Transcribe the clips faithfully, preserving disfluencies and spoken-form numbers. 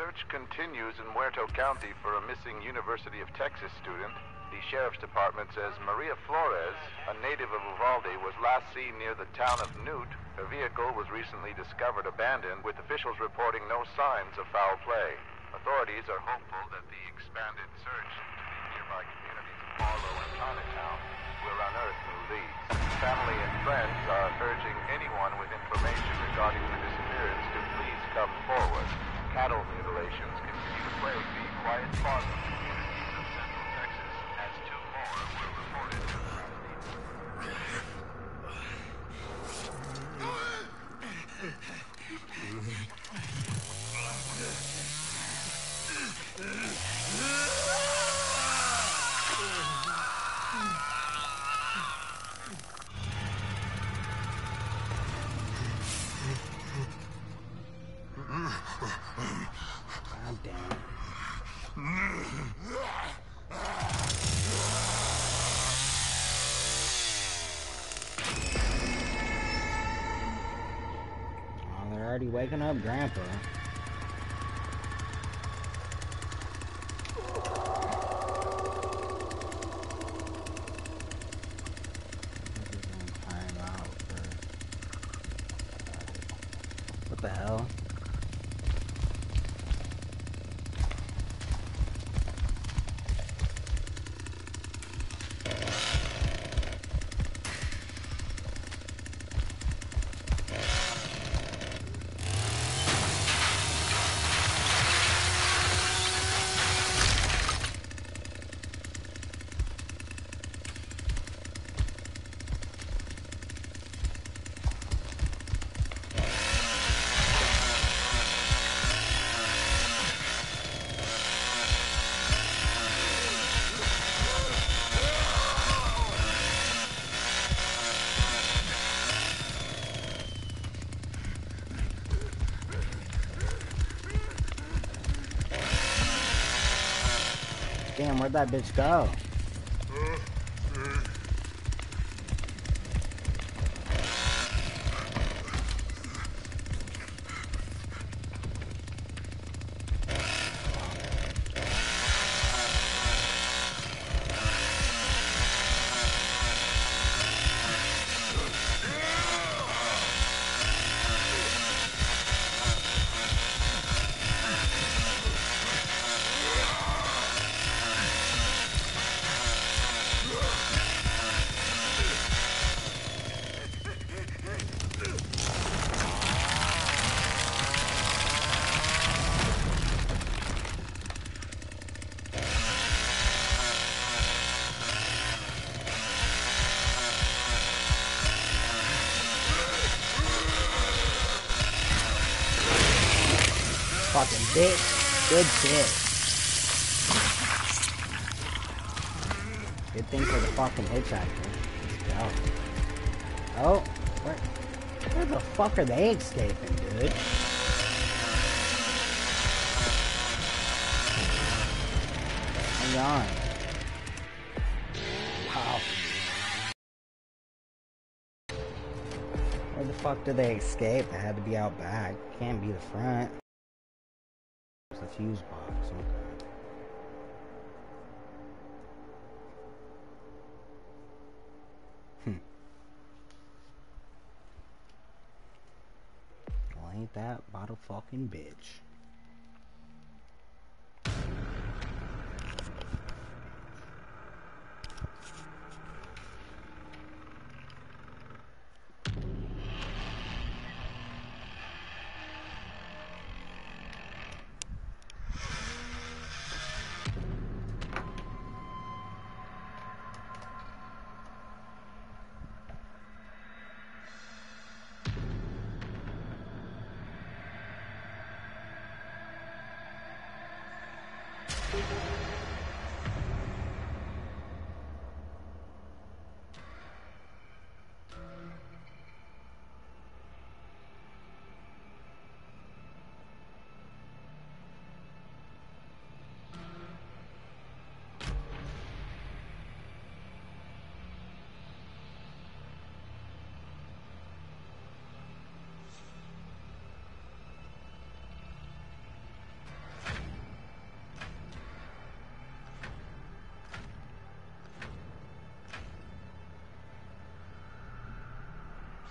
search continues in Muerto County for a missing University of Texas student. The Sheriff's Department says Maria Flores, a native of Uvalde, was last seen near the town of Newt. Her vehicle was recently discovered abandoned, with officials reporting no signs of foul play. Authorities are hopeful that the expanded search into the nearby communities of Marlow and Chinatown will unearth new leads. Family and friends are urging anyone with information regarding the disappearance to please come forward. Cattle mutilations continue to plague the quiet farming communities of Central Texas, as two more were reported. God damn. Oh, they're already waking up Grandpa. What the hell? Damn, where'd that bitch go? Fucking bitch. Good shit. Good thing for the fucking hitchhiker. Let's go. Oh, where, where the fuck are they escaping, dude? Hang on. Wow. Where the fuck did they escape? They had to be out back. Can't be the front. The fuse box, okay. Hmm. Well, ain't that about a fucking bitch?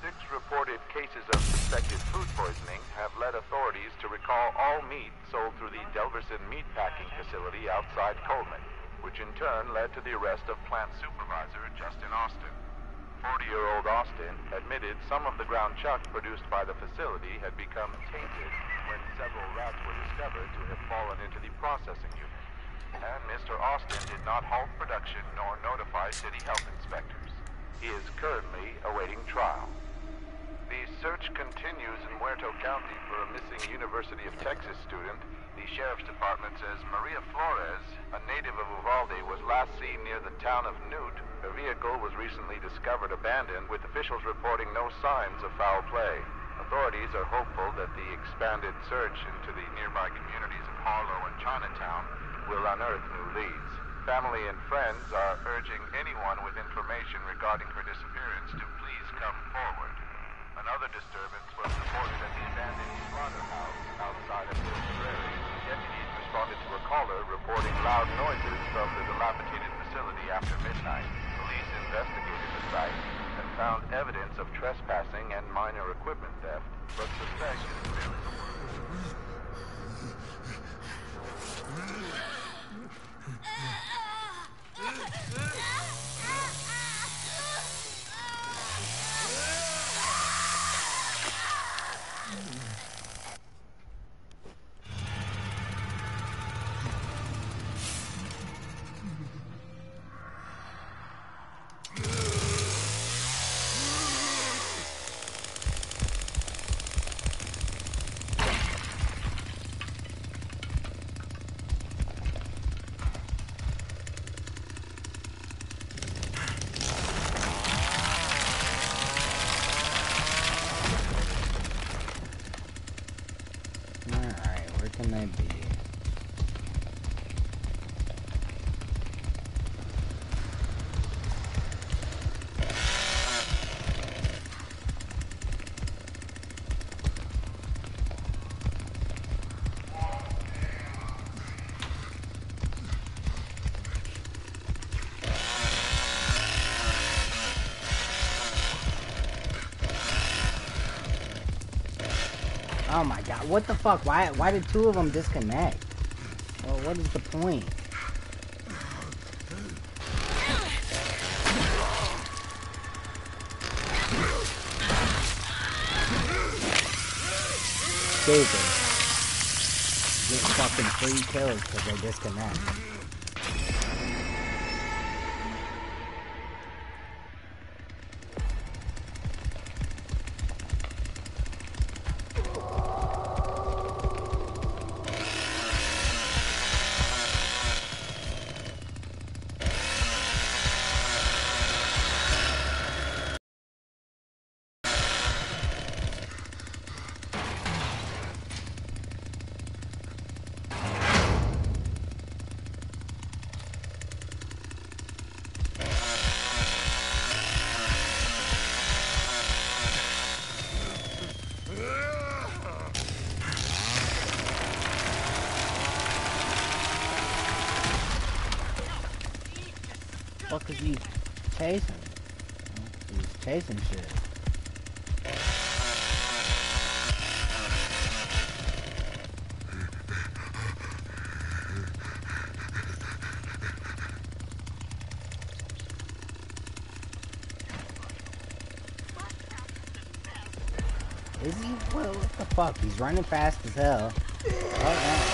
Six reported cases of suspected food poisoning have led authorities to recall all meat sold through the Delverson meatpacking facility outside Coleman, which in turn led to the arrest of plant supervisor Justin Austin. forty-year-old Austin admitted some of the ground chuck produced by the facility had become tainted when several rats were discovered to have fallen into the processing unit. And Mister Austin did not halt production nor notify city health inspectors. He is currently awaiting trial. The search continues in Muerto County for a missing University of Texas student. The Sheriff's Department says Maria Flores, a native of Uvalde, was last seen near the town of Newt. Her vehicle was recently discovered abandoned, with officials reporting no signs of foul play. Authorities are hopeful that the expanded search into the nearby communities of Harlow and Chinatown will unearth new leads. Family and friends are urging anyone with information regarding her disappearance to please come forward. Another disturbance was reported at the abandoned slaughterhouse outside of Hill Prairie. Deputies responded to a caller reporting loud noises from the dilapidated facility after midnight. Police investigated the site and found evidence of trespassing and minor equipment theft, but suspect it is merely the work. Can they be? Oh my god, what the fuck? Why why did two of them disconnect? Well, what is the point? Stupid. Get fucking free kills because they disconnect. What is he chasing? He's chasing shit. Is he? What, what the fuck? He's running fast as hell. Oh, no.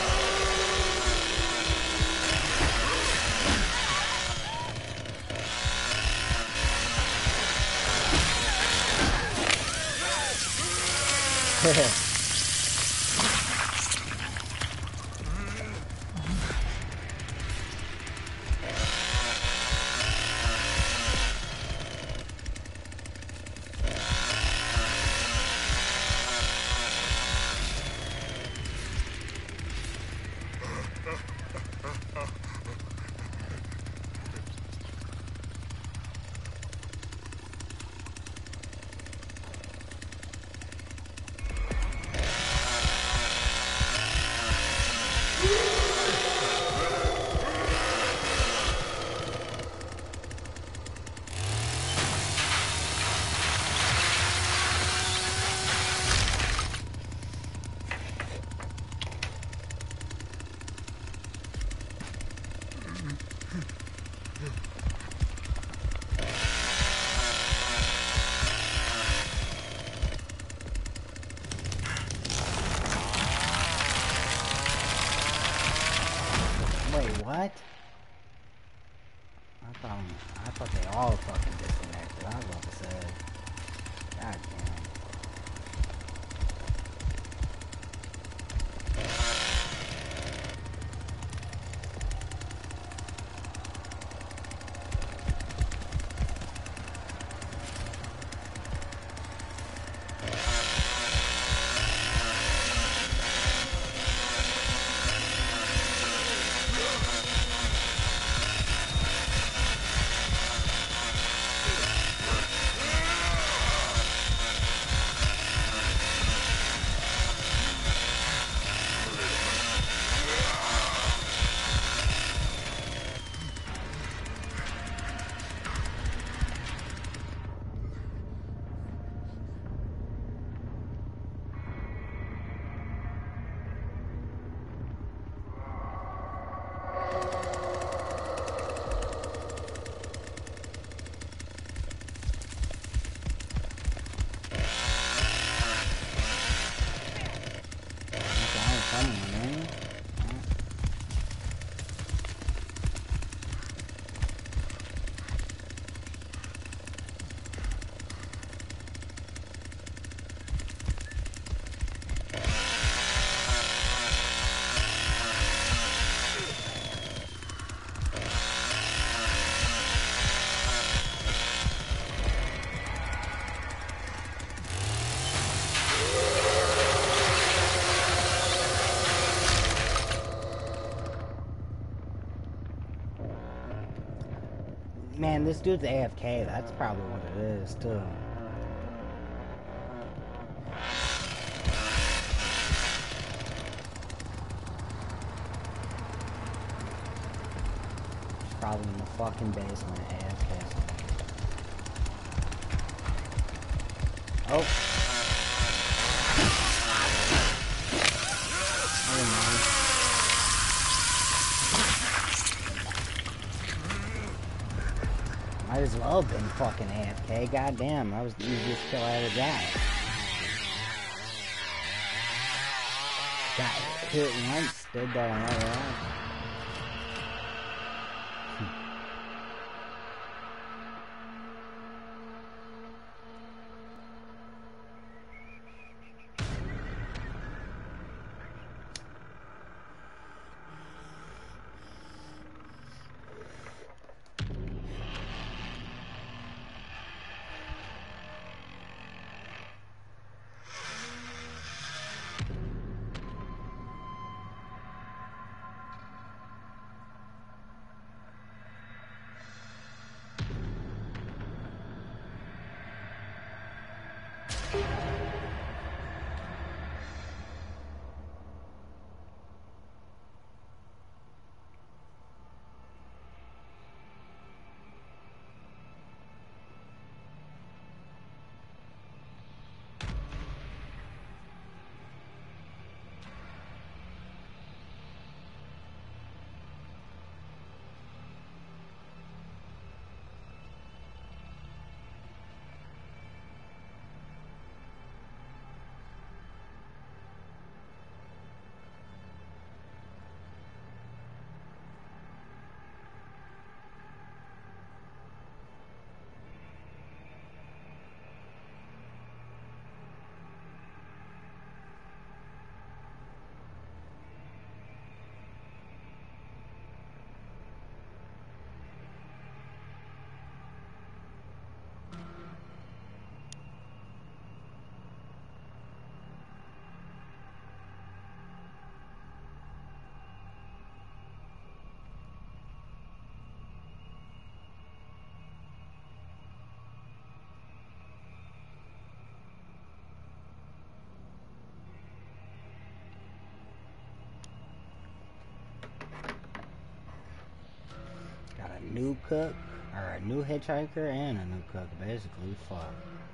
What? I thought, I thought they all fucking disconnected. I was about to say. God damn. Man, this dude's A F K. That's probably what it is, too. He's probably in the fucking basement, A F K. Oh. Never mind. Might as well have been fucking A F K. Goddamn, that was the easiest kill I ever got. Got hit once, stood there and let it out. New cook, or a new hitchhiker and a new cook, basically. Fuck.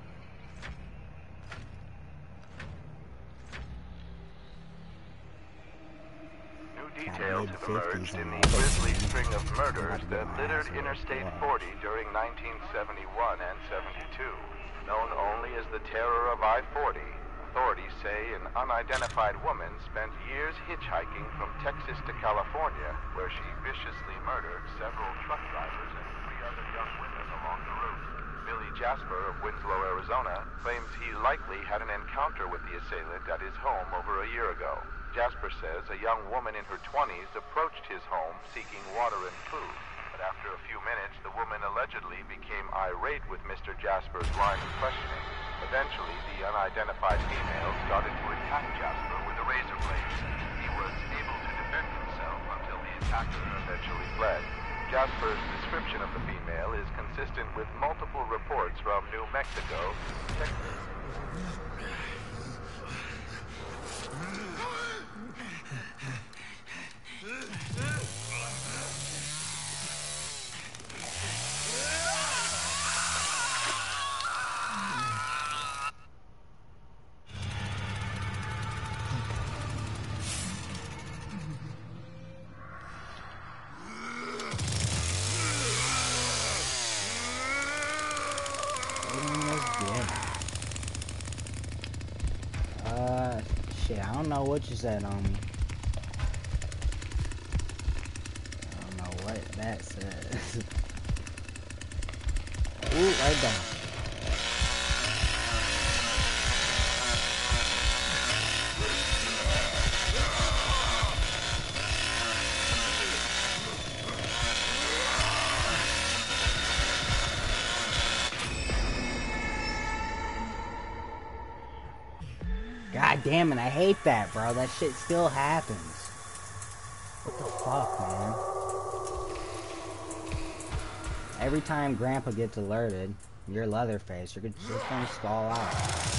New details have emerged in the grisly string of murders that littered Interstate forty during nineteen seventy-one and seventy-two. Known only as the Terror of I forty, Authorities say an unidentified woman spent years hitchhiking from Texas to California, where she viciously murdered several truck drivers and three other young women along the route. Billy Jasper of Winslow, Arizona, claims he likely had an encounter with the assailant at his home over a year ago. Jasper says a young woman in her twenties approached his home seeking water and food. But after a few minutes, the woman allegedly became irate with Mister Jasper's line of questioning. Eventually, the unidentified female started to attack Jasper with a razor blade. He was able to defend himself until the attacker eventually fled. Jasper's description of the female is consistent with multiple reports from New Mexico, Texas. Uh, shit, I don't know what you said on me. I don't know what that says. Ooh, right down. God damn it, I hate that, bro. That shit still happens. What the fuck, man? Every time Grandpa gets alerted, you're Leatherface, you're just gonna stall out.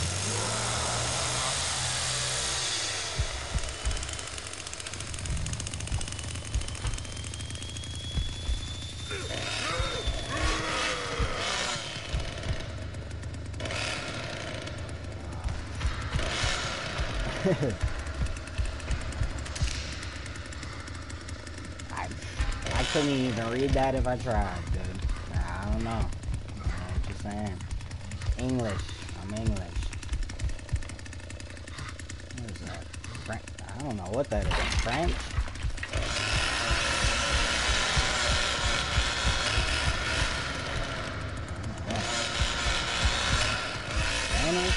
I, I couldn't even read that if I tried, dude. I don't know. I'm just saying. English. I'm English. What is that? French? I don't know what that is. French? Spanish?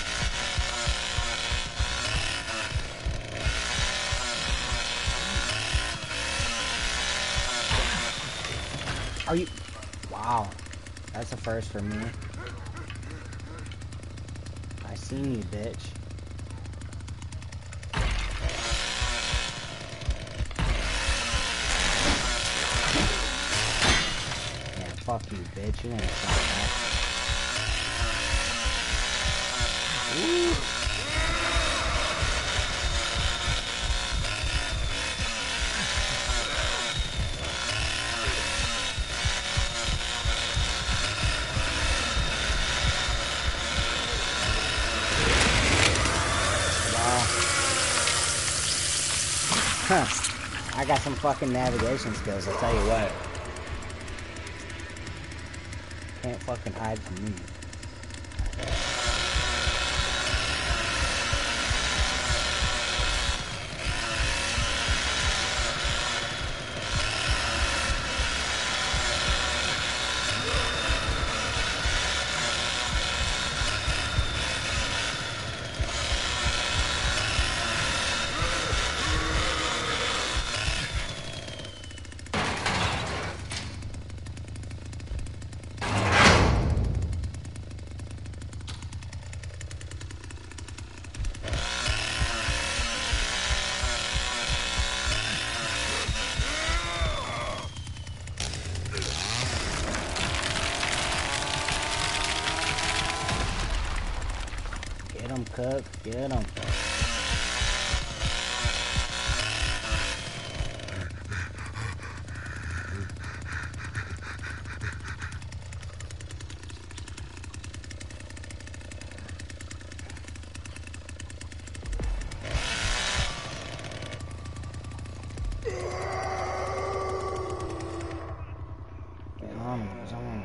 Are you? Wow. That's a first for me. I seen you, bitch. Yeah, fuck you, bitch. You ain't stop that. Ooh. Huh. I got some fucking navigation skills, I'll tell you what. Can't fucking hide from me. Get him, Cook. Get him. Get on him. He's on him.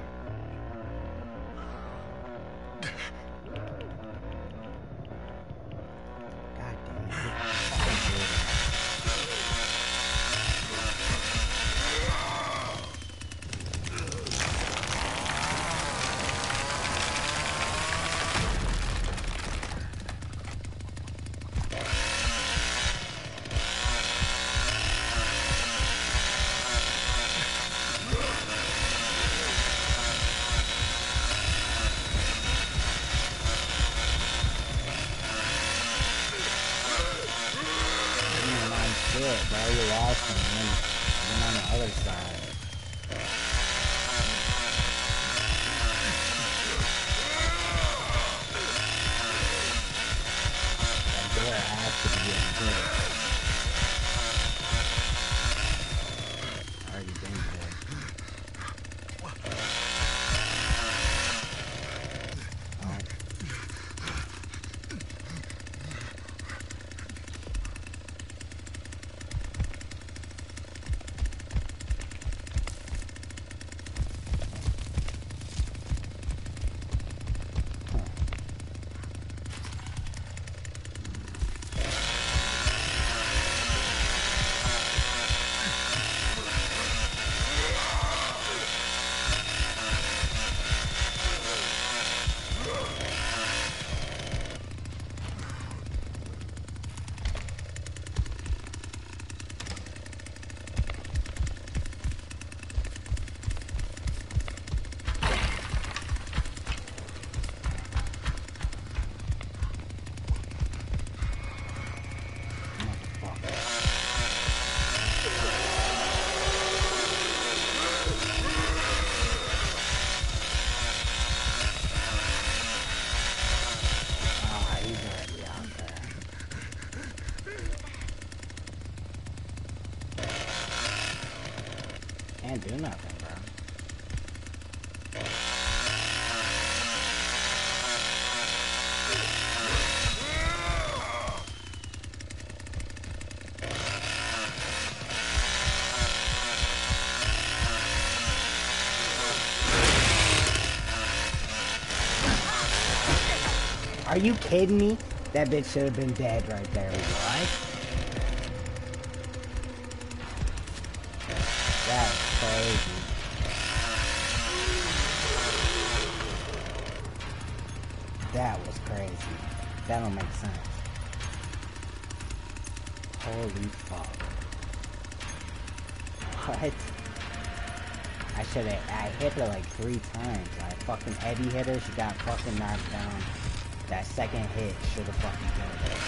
can't do nothing, bro. Are you kidding me? That bitch should have been dead right there. What? That's crazy. That was crazy. That don't make sense. Holy fuck. What? I should have, I hit her like three times. I fucking heavy hit her, she got fucking knocked down. That second hit should have fucking killed her.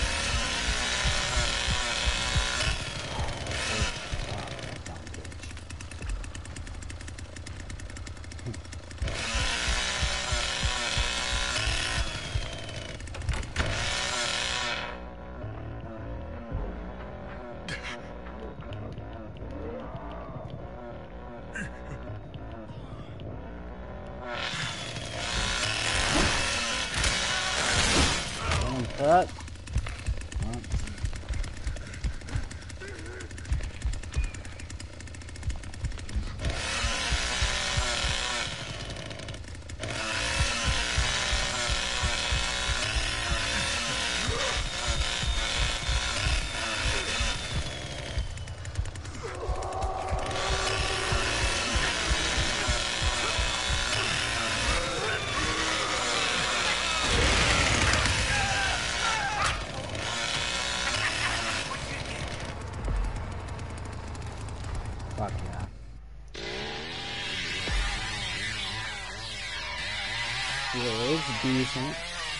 Up. Fuck yeah. Yeah, it's decent.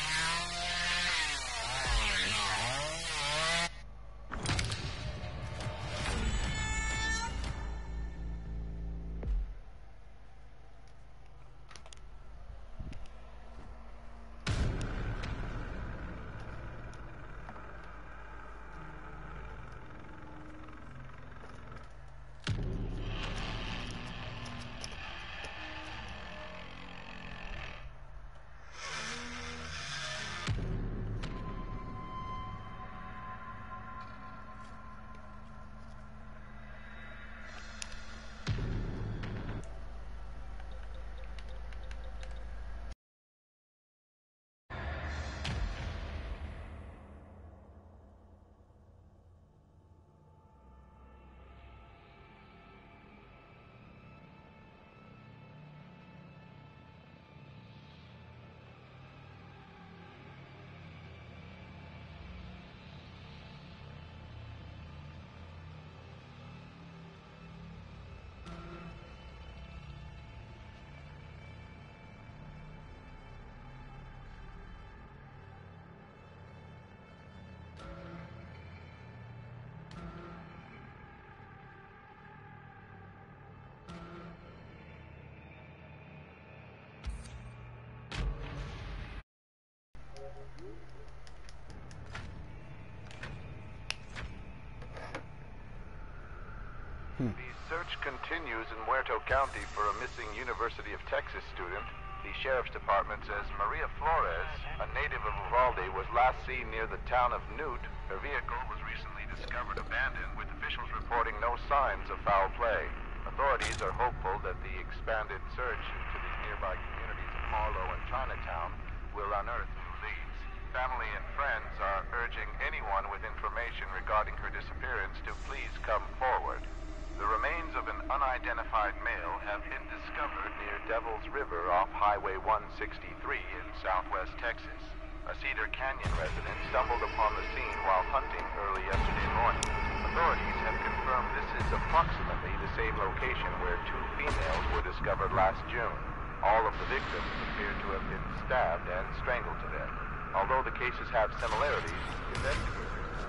The search continues in Muerto County for a missing University of Texas student. The Sheriff's Department says Maria Flores, a native of Uvalde, was last seen near the town of Newt. Her vehicle was recently discovered abandoned, with officials reporting no signs of foul play. Authorities are hopeful that the expanded search into the nearby communities of Marlow and Chinatown will unearth new leads. Family and friends are urging anyone with information regarding her disappearance to please come forward. The remains of an unidentified male have been discovered near Devil's River off Highway one sixty-three in southwest Texas. A Cedar Canyon resident stumbled upon the scene while hunting early yesterday morning. Authorities have confirmed this is approximately the same location where two females were discovered last June. All of the victims appear to have been stabbed and strangled to death. Although the cases have similarities, investigators...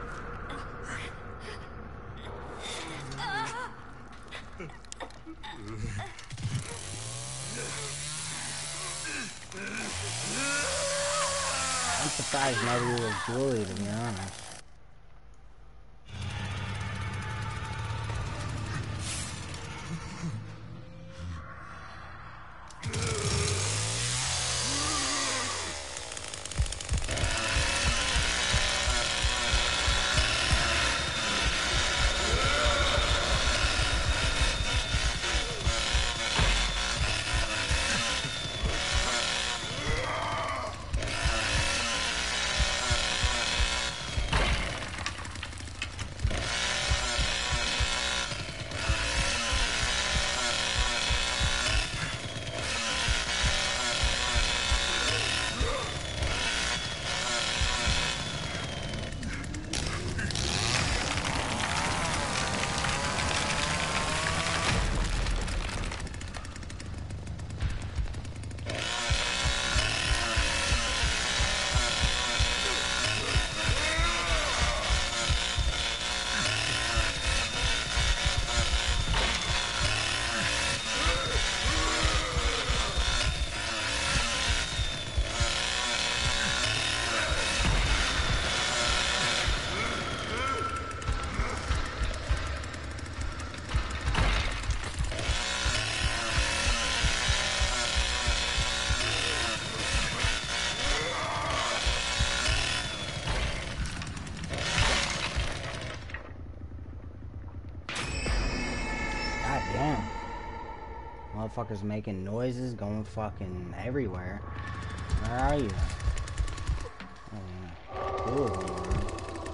I'm surprised nobody was Julie, to be honest. Motherfuckers making noises, going fucking everywhere. Where are you? Oh, yeah. Two of them, man.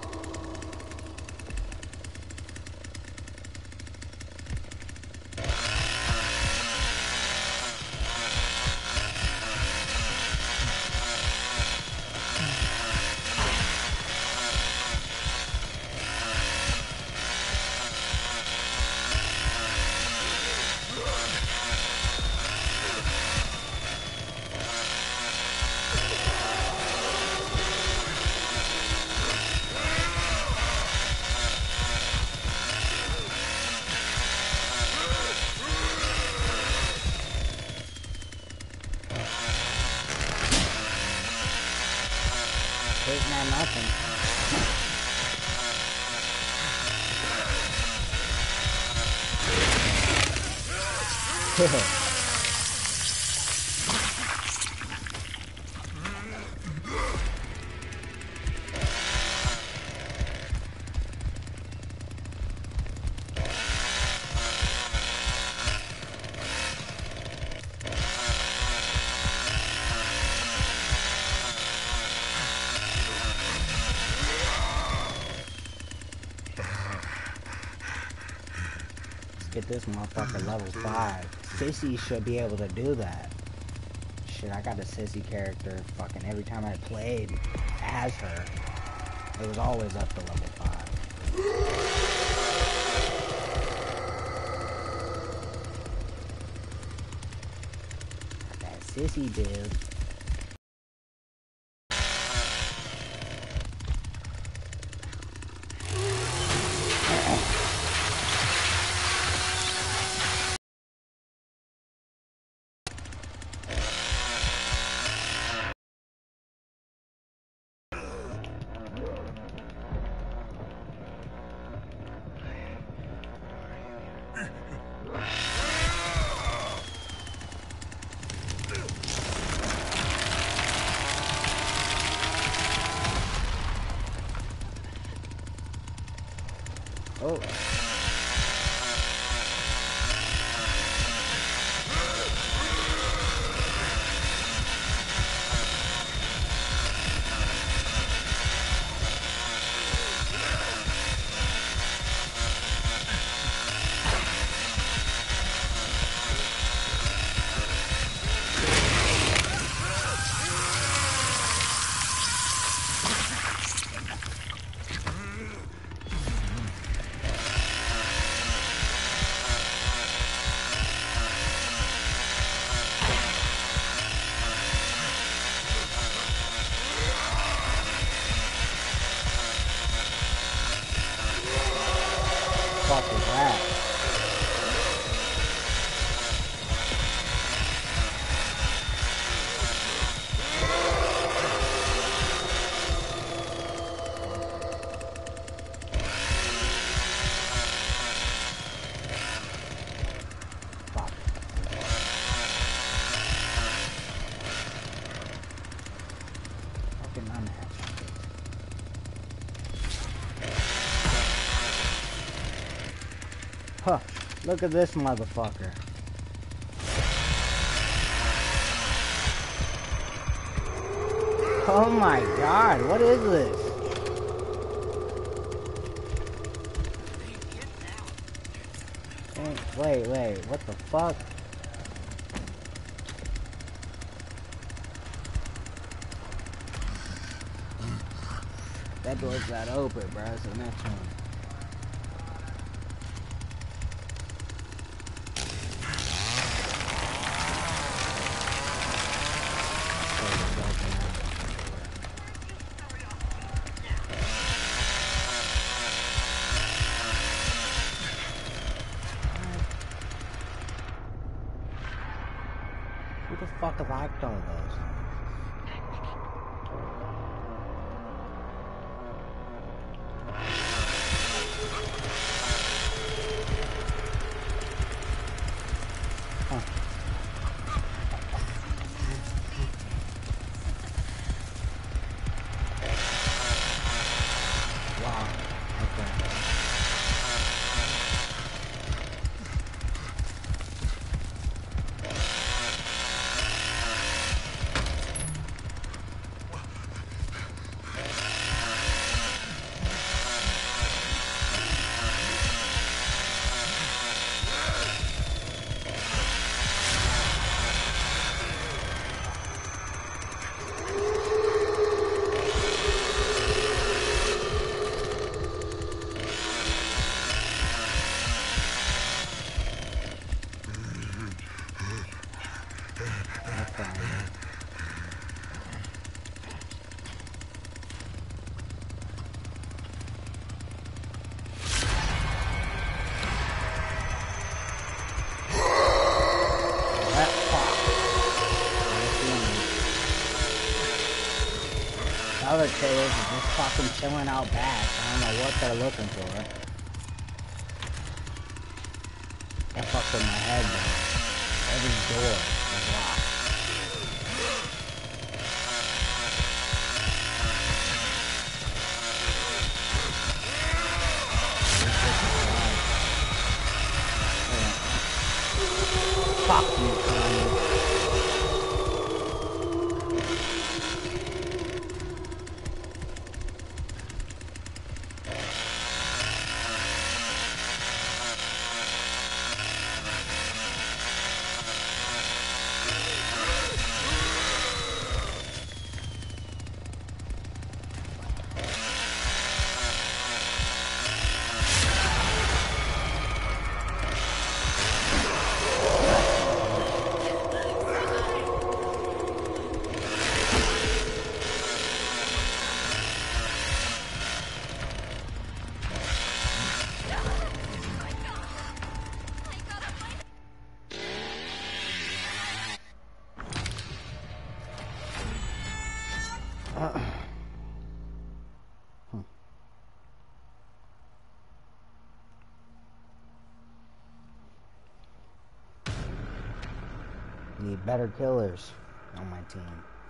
Hitting at nothing. Get this motherfucker level five. Sissy should be able to do that. Shit, I got a Sissy character fucking every time I played as her. It was always up to level five. Got that Sissy dude. Oh. Fuck is that? Fuck. Fucking unhatched. Huh, look at this motherfucker. Oh my god, what is this? Wait, wait, what the fuck? That door's not open, bro. It's the next one. Who the fuck liked all those? Huh. Wow. Okay. Other kids are just fucking chilling out back. I don't know what they're looking for. That fucked with my head though. Every door is locked. Fuck you, Connie. Need better killers on my team.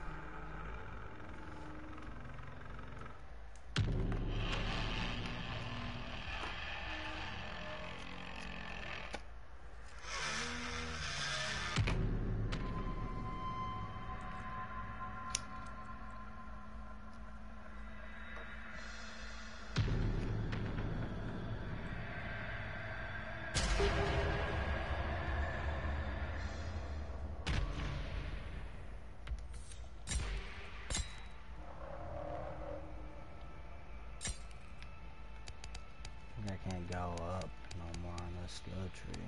I can't go up no more on this skill tree.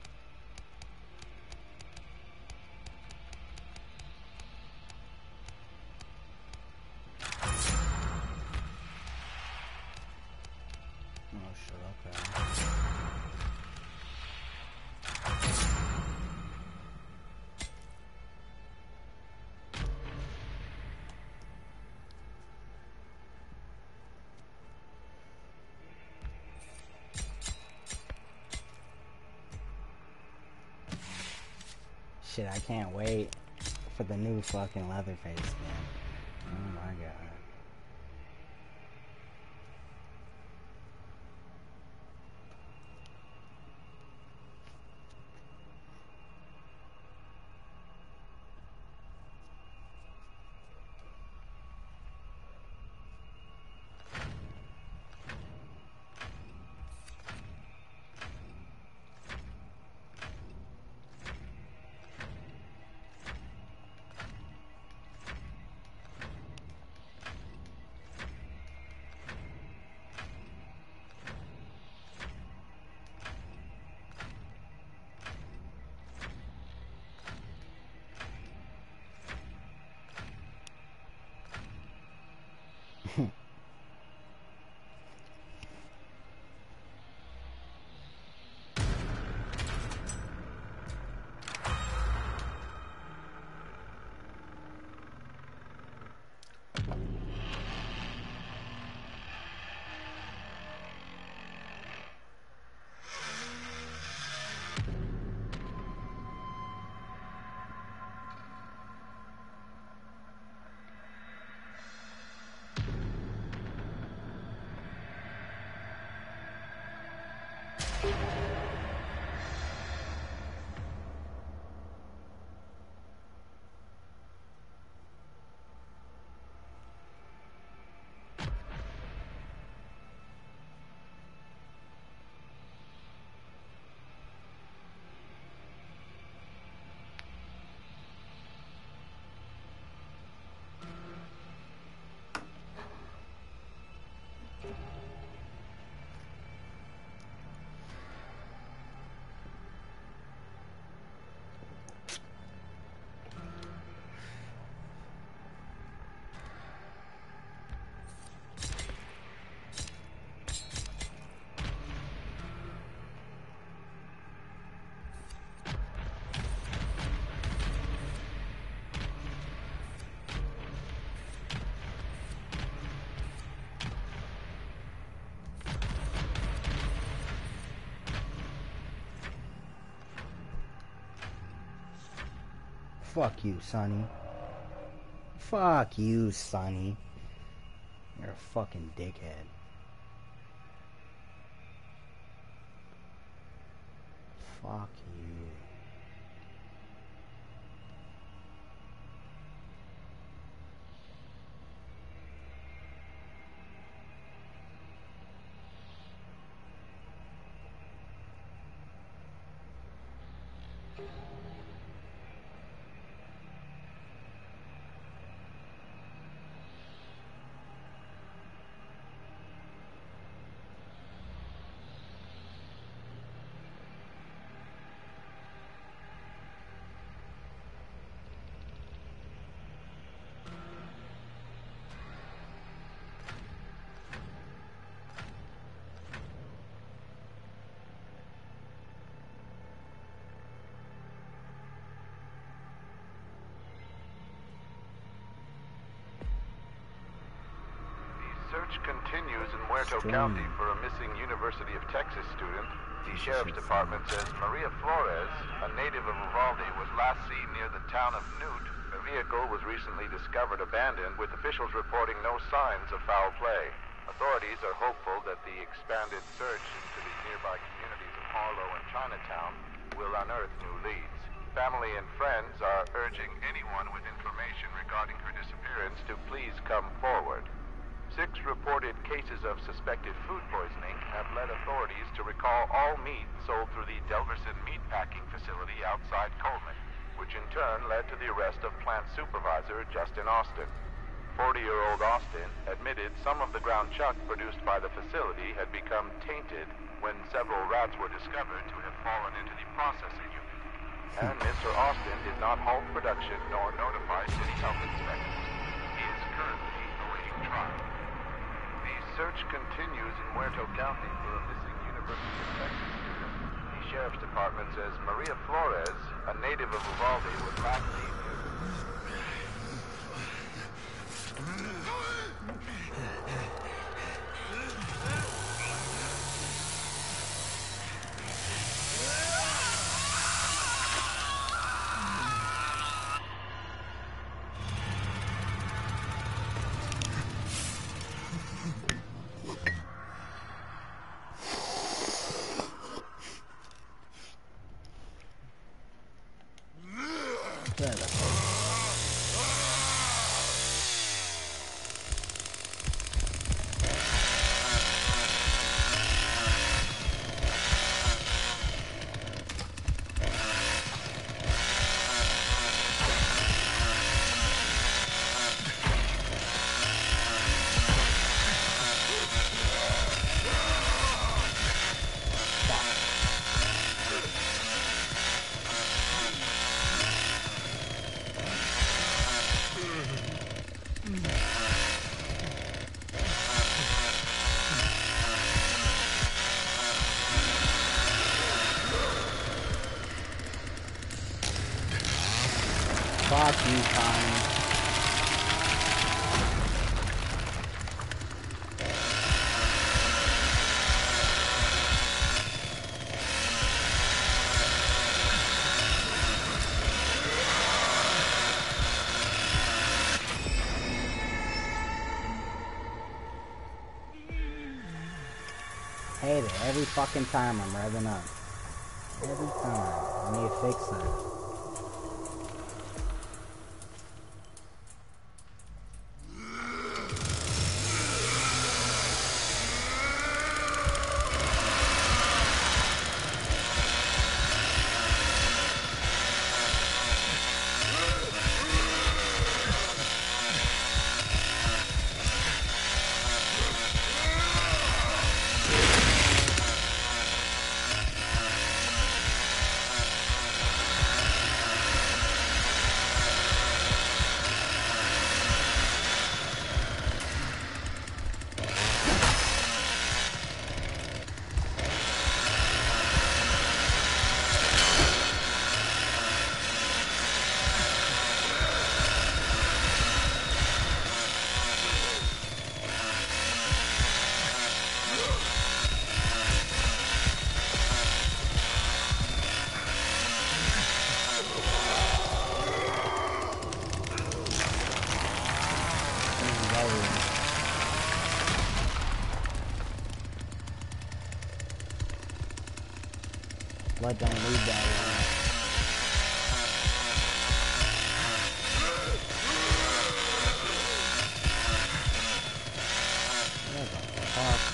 Oh shit, okay. Shit, I can't wait for the new fucking Leatherface game. Oh my god. Fuck you, Sonny. Fuck you, Sonny. You're a fucking dickhead. Fuck you. Search continues in Muerto Strange. County for a missing University of Texas student. The Sheriff's Department says Maria Flores, a native of Uvalde, was last seen near the town of Newt. Her vehicle was recently discovered abandoned, with officials reporting no signs of foul play. Authorities are hopeful that the expanded search into the nearby communities of Harlow and Chinatown will unearth new leads. Family and friends are urging anyone with information regarding her disappearance to please come forward. Six reported cases of suspected food poisoning have led authorities to recall all meat sold through the Delverson meatpacking facility outside Coleman, which in turn led to the arrest of plant supervisor Justin Austin. forty-year-old Austin admitted some of the ground chuck produced by the facility had become tainted when several rats were discovered to have fallen into the processing unit. And Mister Austin did not halt production nor notify city health inspectors. He is currently awaiting trial. The search continues in Muerto County for a missing University of Texas student. The Sheriff's Department says Maria Flores, a native of Uvalde, was last seen near Fuck you, Connie. Hate it every fucking time I'm revving up. Every time. I need to fix that. blood don't lead that way. What the fuck?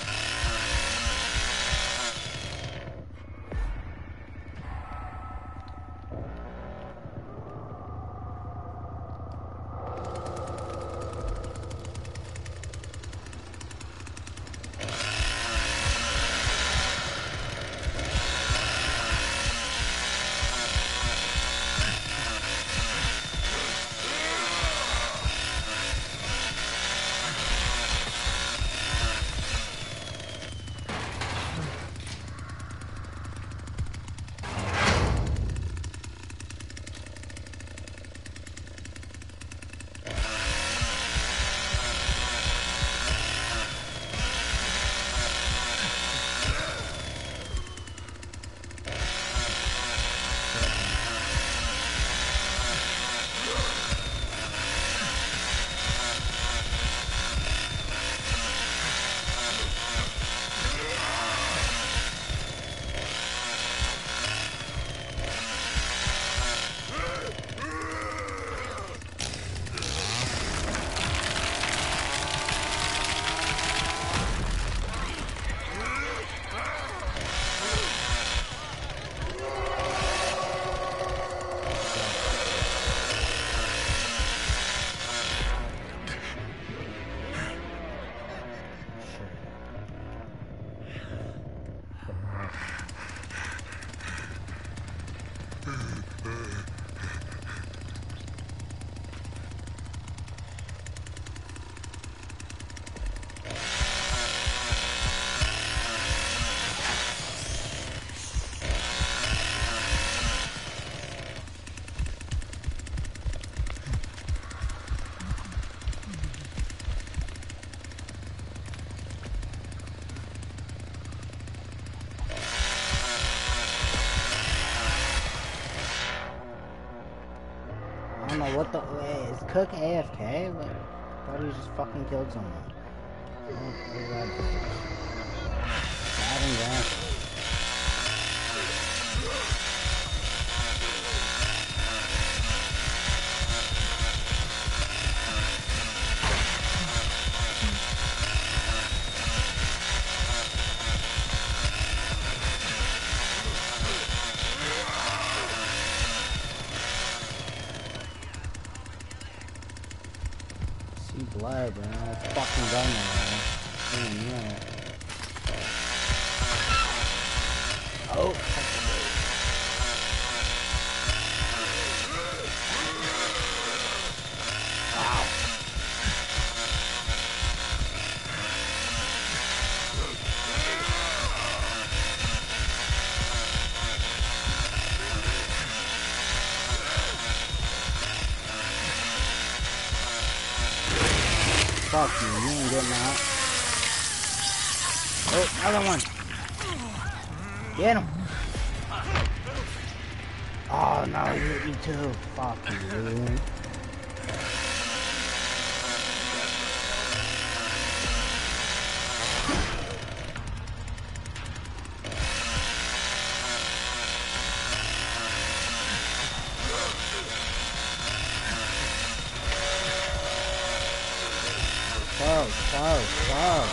I don't know what the wait, is Cook A F K? But I thought he just fucking killed someone. What, what is that? Gavin Granson. Blood, bro. It's fucking gun there, man. Oh, wow. Fuck you, you ain't getting out. Oh, another one. Get him. Oh no, he hit me too. Fuck you, dude. Close, close, close.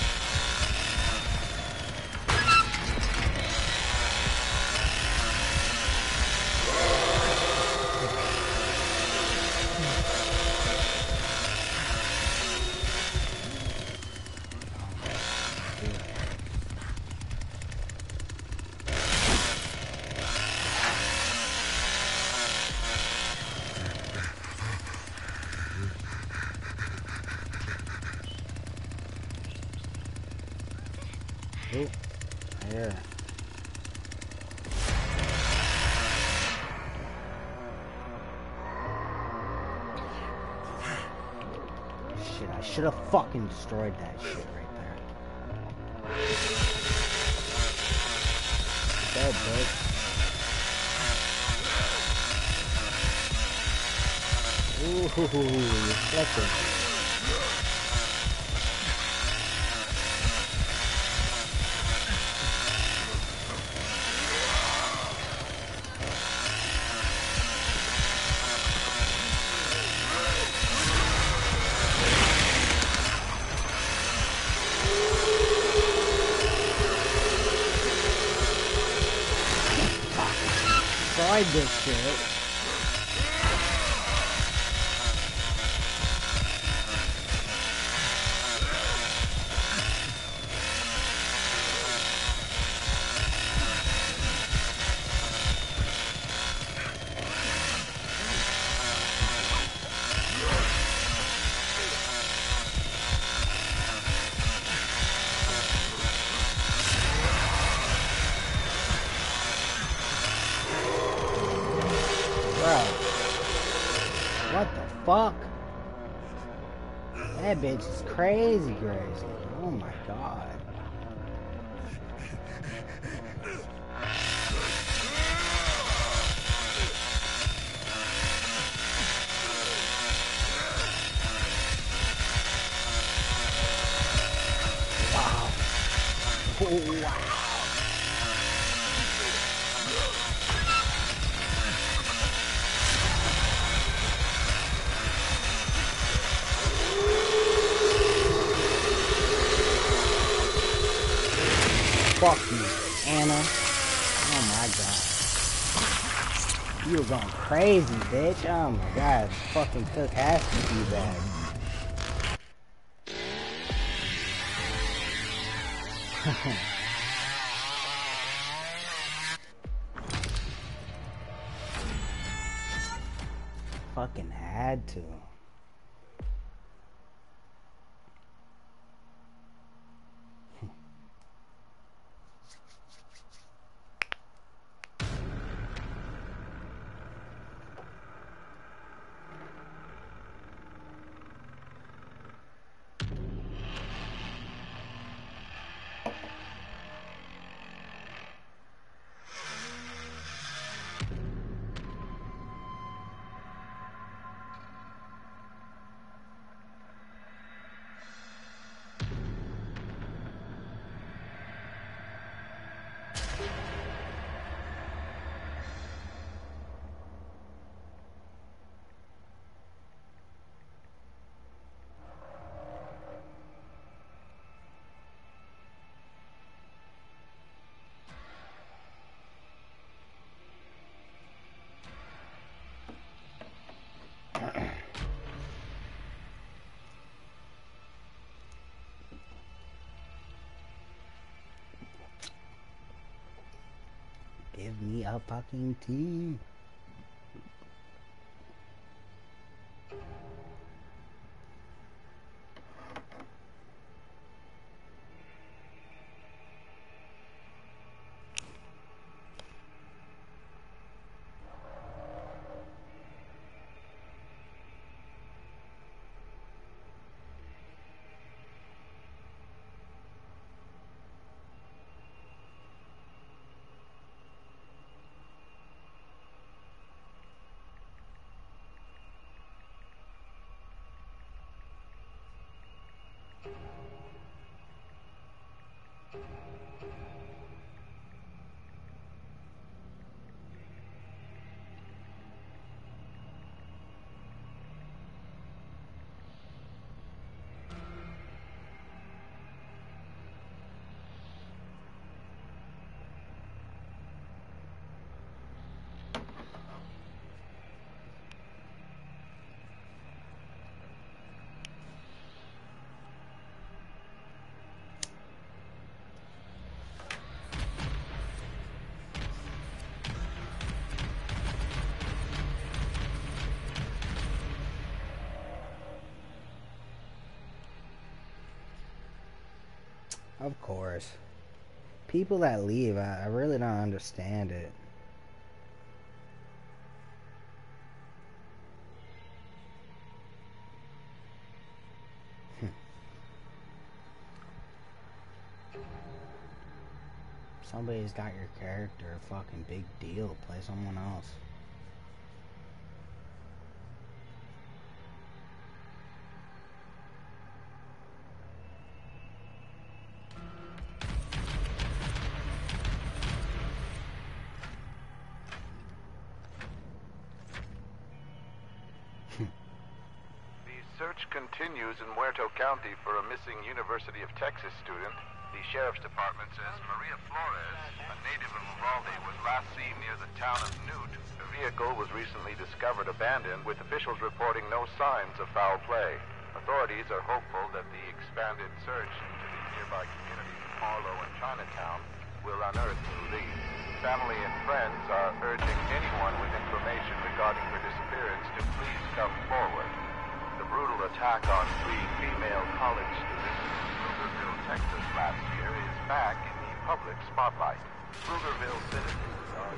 Oop. There. Shit, I should have fucking destroyed that shit right there. Dead, bitch. Ooh, reflective. destroyed this shit. What the fuck? That bitch is crazy crazy. Oh my god. Wow. Oh, wow. Fuck you, Anna. Oh my god. You were going crazy, bitch. Oh my god. Fucking cook has to be bad. Fucking had to. Give me a fucking tea. Of course. People that leave, I, I really don't understand it. Somebody's got your character, a fucking big deal. Play someone else. The search continues in Muerto County for a missing University of Texas student. The sheriff's department says Maria Flores, a native of Uvalde, was last seen near the town of Newt. The vehicle was recently discovered abandoned, with officials reporting no signs of foul play. Authorities are hopeful that the expanded search into the nearby communities of Harlow and Chinatown will unearth new leads. Family and friends are urging anyone with information regarding her disappearance to please come forward. The brutal attack on three female college students in Pflugerville, Texas last year is back in the public spotlight. Pflugerville citizens are...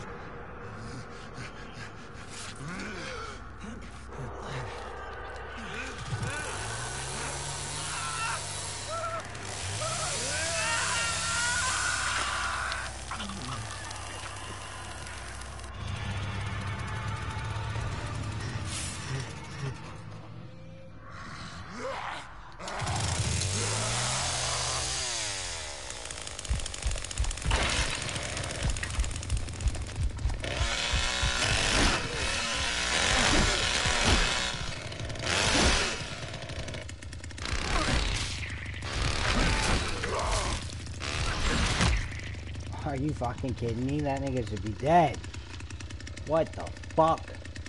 Are you fucking kidding me? That nigga should be dead. What the fuck?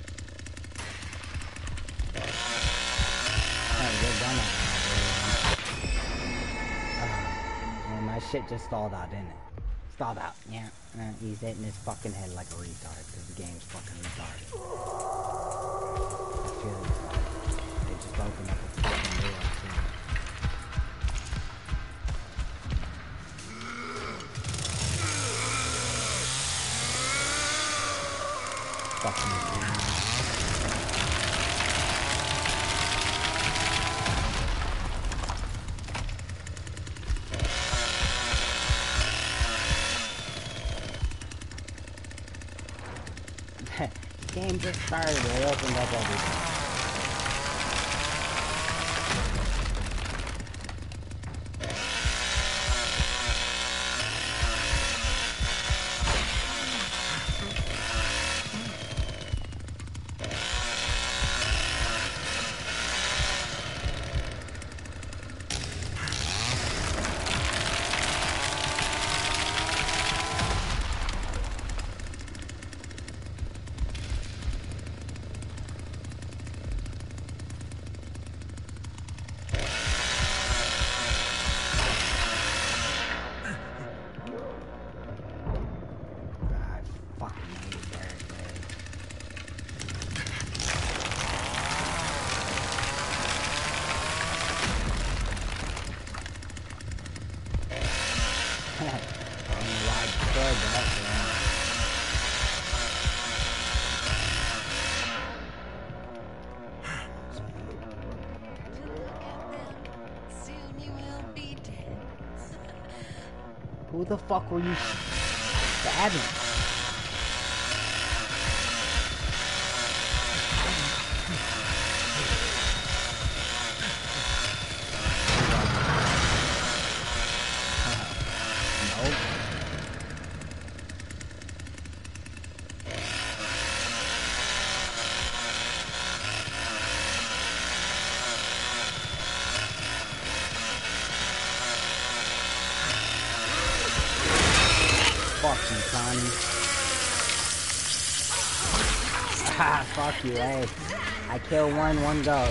Oh, you're done now, uh, man, my shit just stalled out, didn't it? Stalled out, yeah. Uh, he's hitting his fucking head like a retard, because the game's fucking retarded. I feel retarded. They just opened up a fucking door, too. Fucking the game just started, they opened up everything. Who the fuck were you stabbing? Ah, fuck you, hey. I kill one, one goes.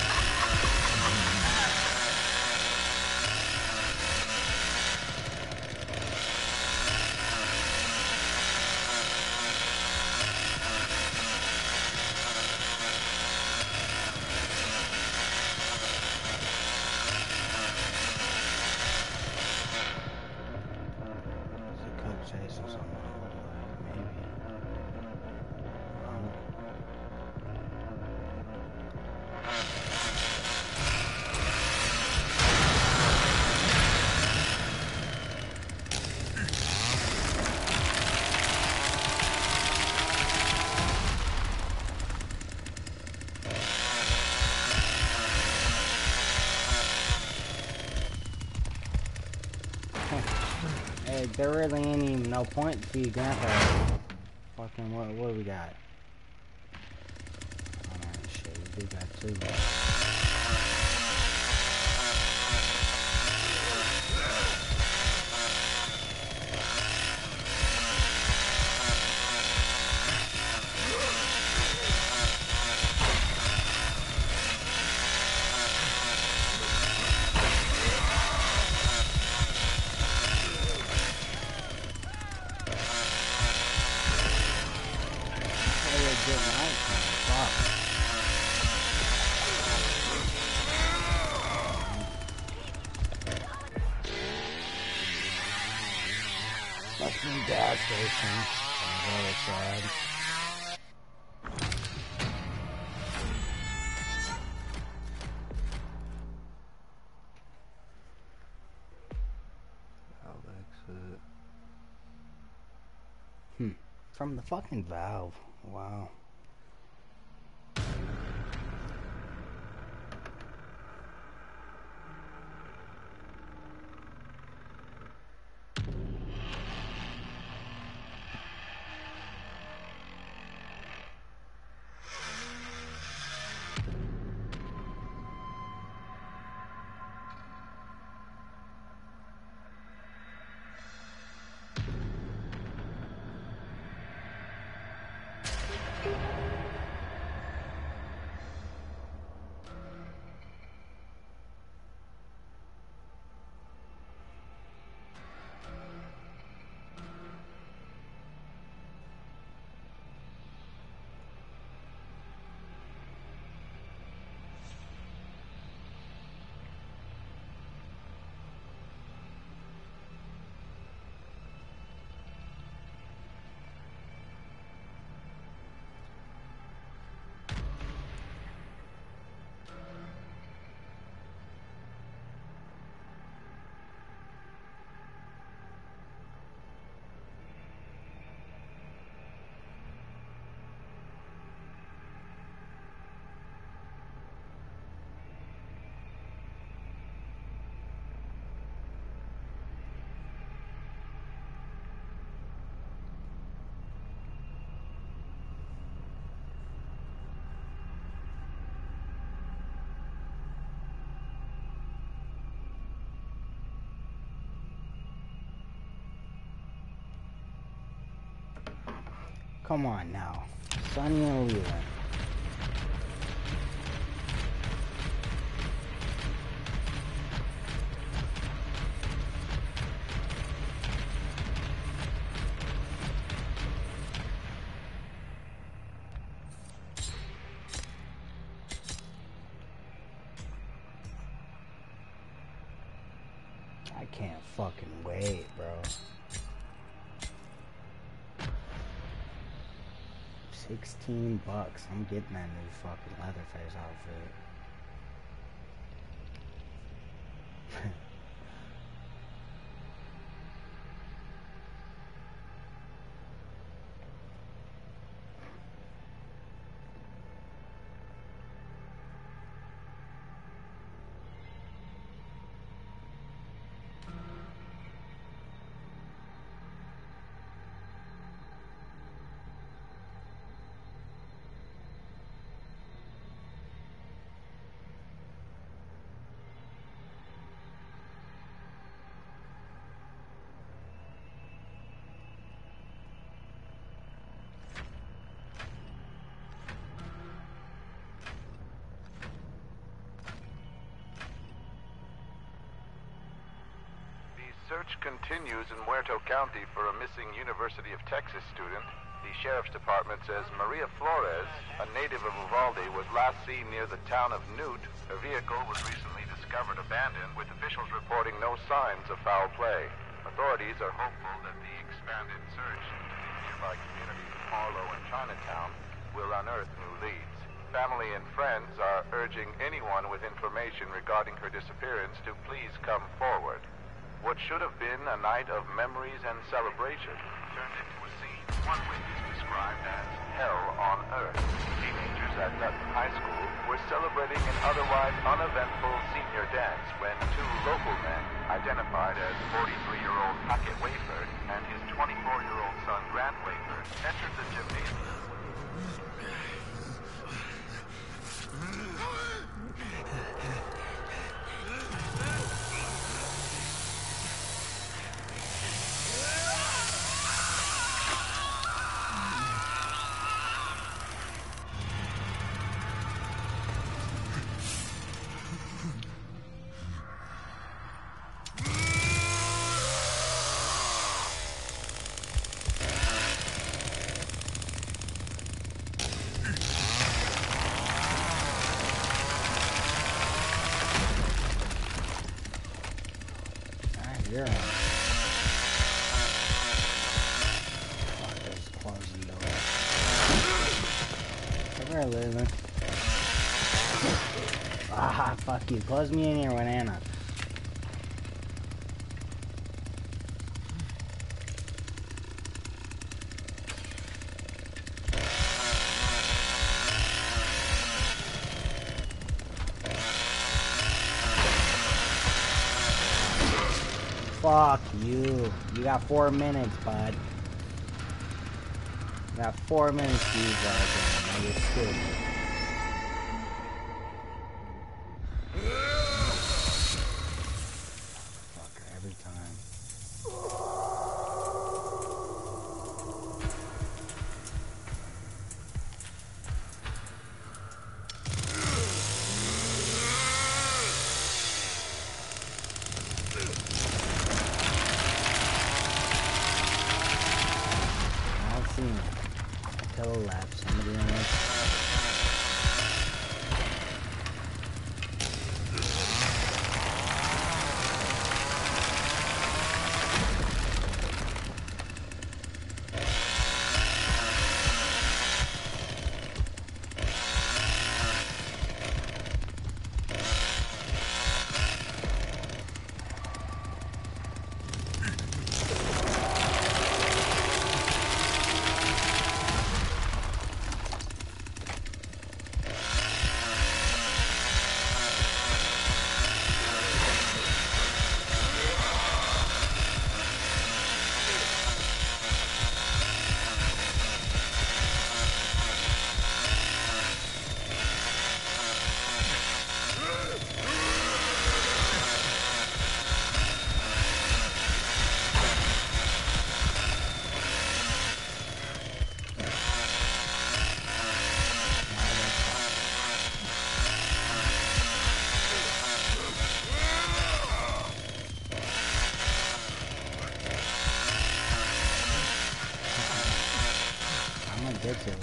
Hey, there really ain't even no point to be grandpa. Fucking what? What do we got? Alright, shit, we do got two. But... Must be a gas station. On the other side. Hmm. From the fucking valve. Wow. Come on now. Sonny and Leland. I can't fucking wait, bro. Sixteen bucks. I'm getting that new fucking Leatherface outfit. Search continues in Muerto County for a missing University of Texas student. The Sheriff's Department says Maria Flores, a native of Uvalde, was last seen near the town of Newt. Her vehicle was recently discovered abandoned, with officials reporting no signs of foul play. Authorities are hopeful that the expanded search into the nearby communities of Harlow and Chinatown will unearth new leads. Family and friends are urging anyone with information regarding her disappearance to please come forward. What should have been a night of memories and celebration turned into a scene one witness described as hell on earth. Teenagers at Dutton High School were celebrating an otherwise uneventful senior dance when two local men, identified as forty-three-year-old Hackett Wayford and his twenty-four-year-old son Grant Wayford, entered the gymnasium. You're on. Fuck, just close the door. Come here, Lily. Ah, fuck you. Close me in here, banana. Fuck you. You got four minutes, bud. You got four minutes to use that again. Now you're stupid. Fucker, every time. To the left, somebody on this. Get to it.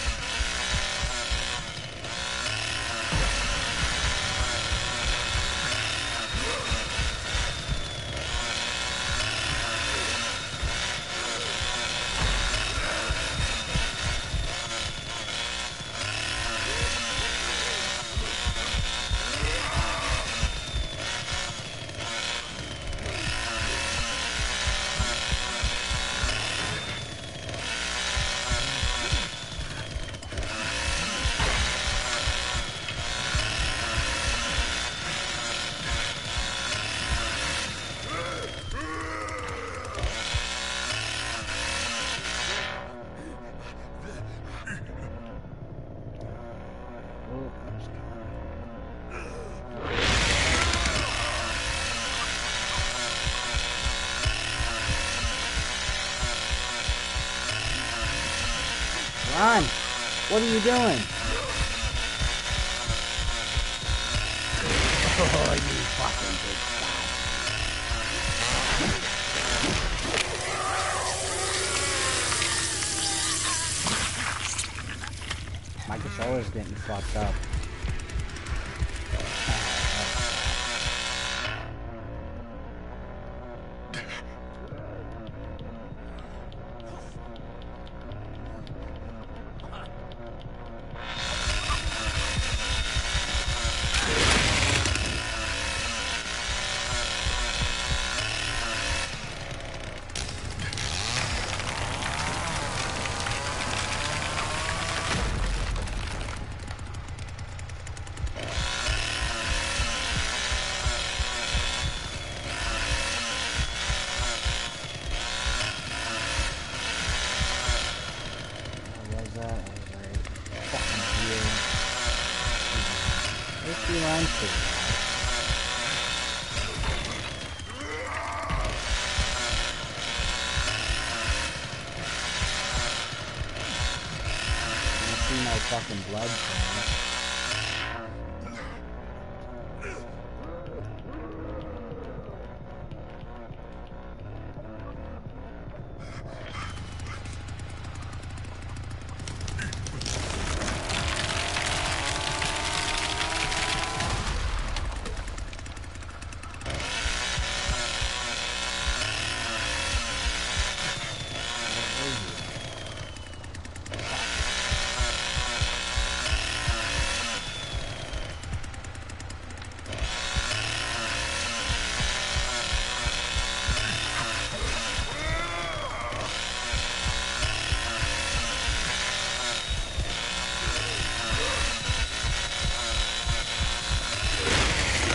Run! What are you doing? Oh, you fucking big spot. My controller's getting fucked up. Run to I see no fucking blood trail.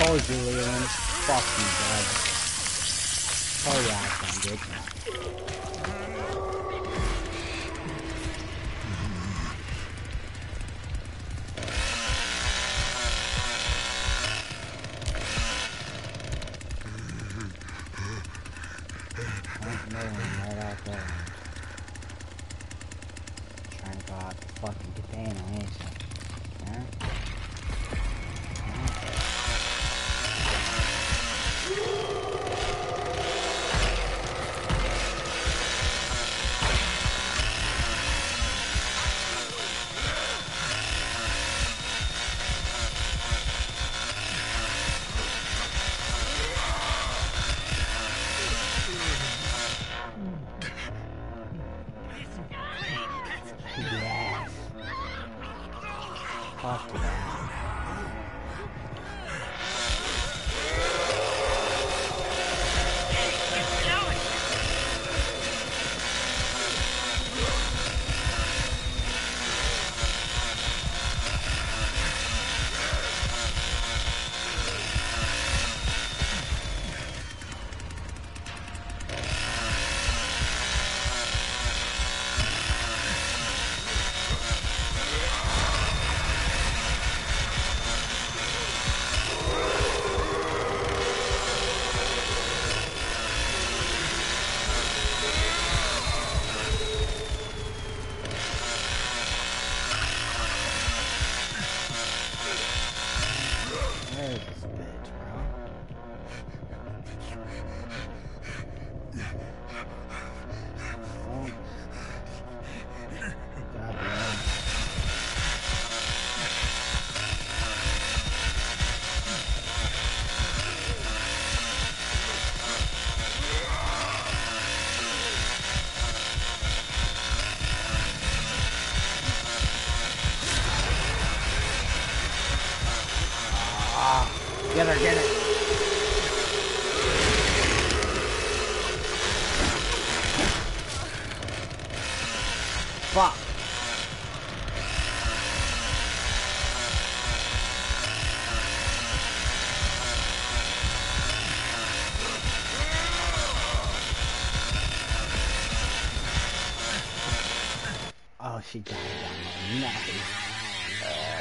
told you, Leland. Fuck you, bud. Oh yeah, I can get you. Right out there. Trying to go out the fucking container, ain't you? Huh? Yes. Fuck yeah. Where is this bitch, bro? Oh. God damn. Ah, get her, get it. Fuck. Oh, she got it down there. Nice. Uh.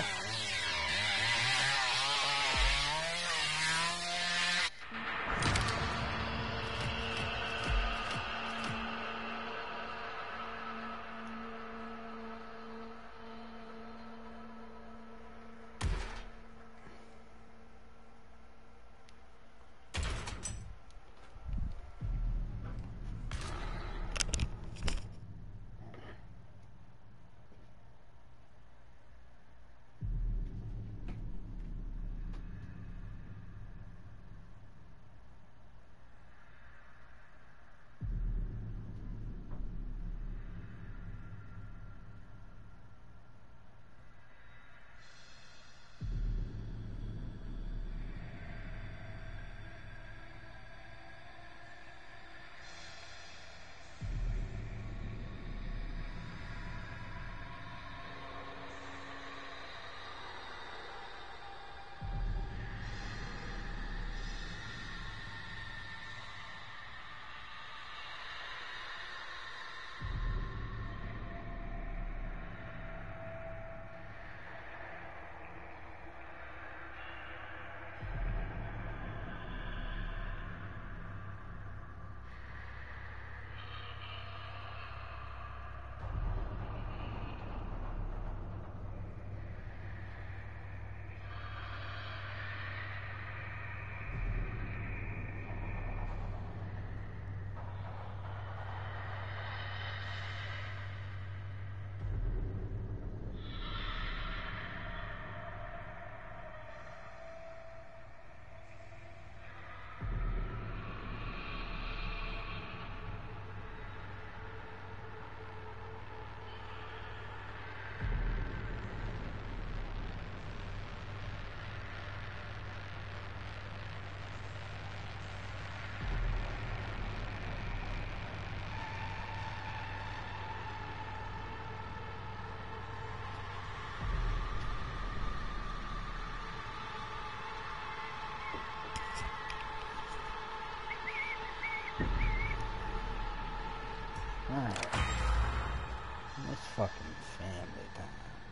fucking family time.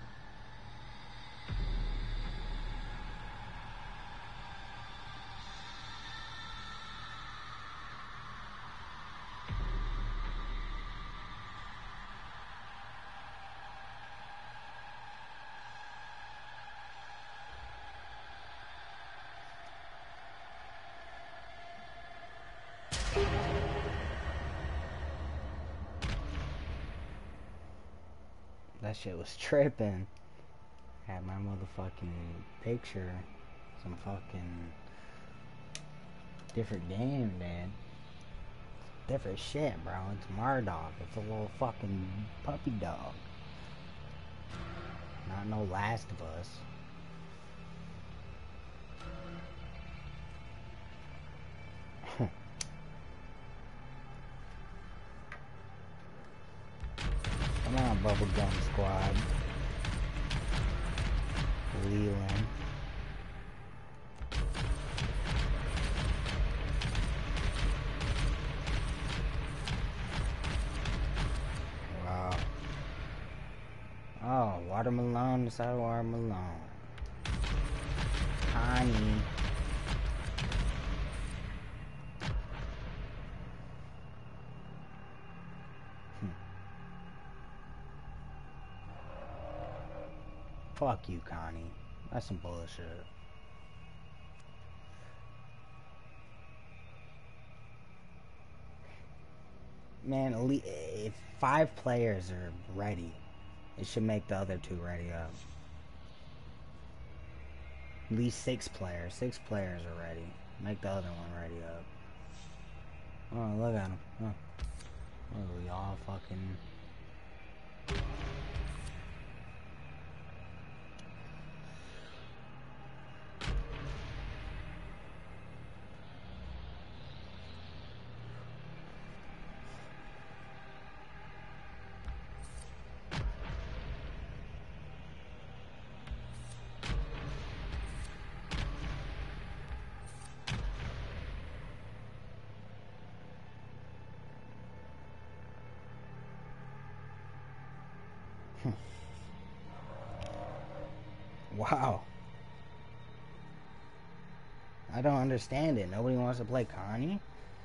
That shit was tripping. Had my motherfucking picture. Some fucking different game, man. Different shit, bro. It's Mardog. It's a little fucking puppy dog. Not no Last of Us. Come on, Bubblegum Squad. Leland. Wow. Oh, Watermelon inside of Watermelon. Connie. Fuck you, Connie. That's some bullshit. Man, elite, if five players are ready, it should make the other two ready up. At least six players. Six players are ready. Make the other one ready up. Oh, look at them. Huh. Oh, we all fucking... Wow. I don't understand it. Nobody wants to play Connie?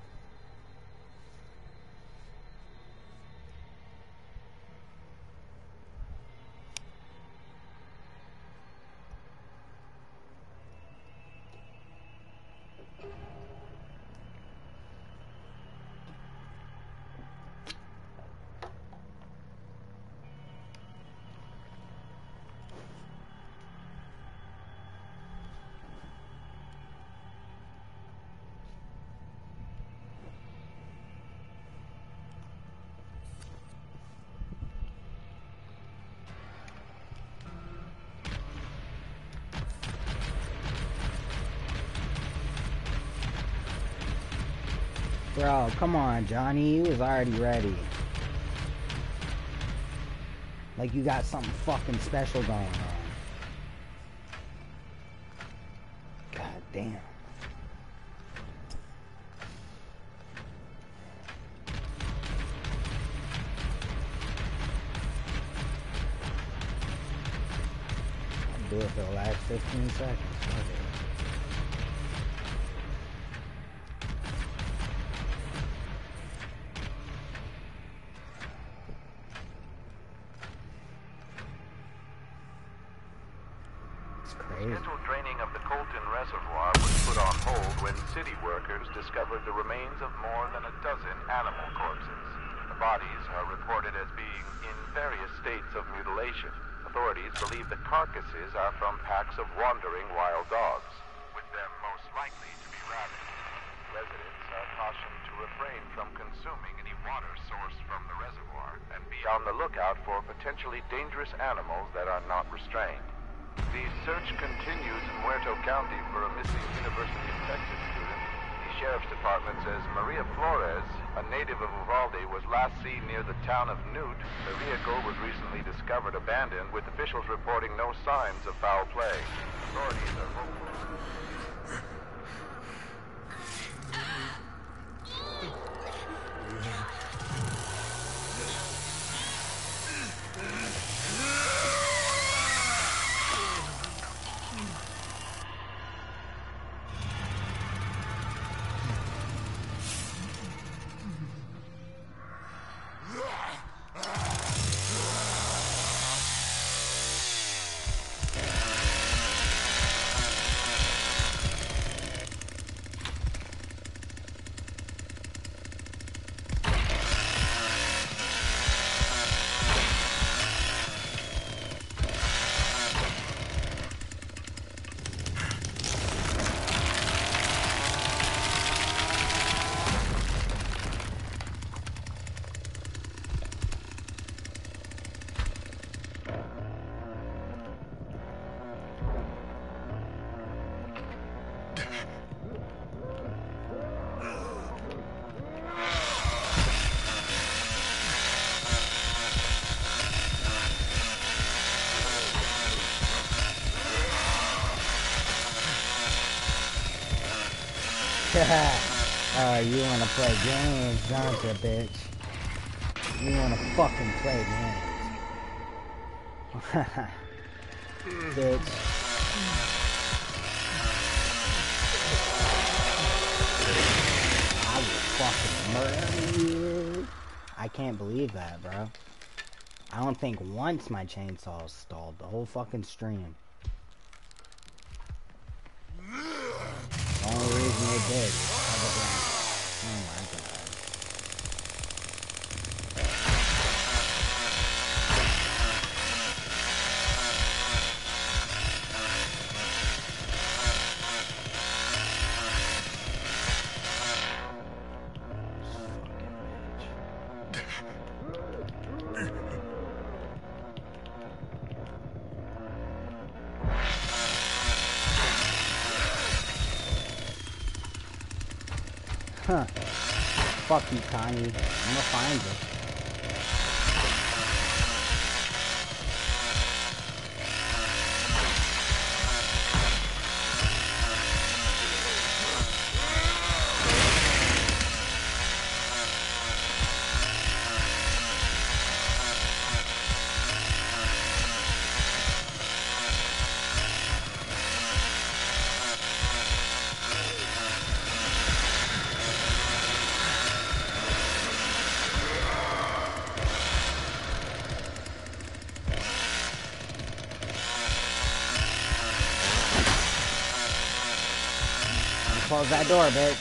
Bro, come on, Johnny. You was already ready. Like you got something fucking special going on. God damn. I'll do it for the last fifteen seconds. Okay. Scheduled draining of the Colton Reservoir was put on hold when city workers discovered the remains of more than a dozen animal corpses. The bodies are reported as being in various states of mutilation. Authorities believe the carcasses are from packs of wandering wild dogs, with them most likely to be rabid. Residents are cautioned to refrain from consuming any water sourced from the reservoir and be on the lookout for potentially dangerous animals that are not restrained. The search continues in Muerto County for a missing University of Texas student. The Sheriff's Department says Maria Flores, a native of Uvalde, was last seen near the town of Newt. Her vehicle was recently discovered abandoned, with officials reporting no signs of foul play. Authorities are hopeful. Oh, you wanna play games, don't you, bitch? You wanna fucking play games. Bitch. I will fucking murder you. I can't believe that, bro. I don't think once my chainsaw stalled the whole fucking stream. The only reason it did was because of that. Oh my god. Huh. Fuck you, Connie. I'm gonna find you. Close that door, bitch.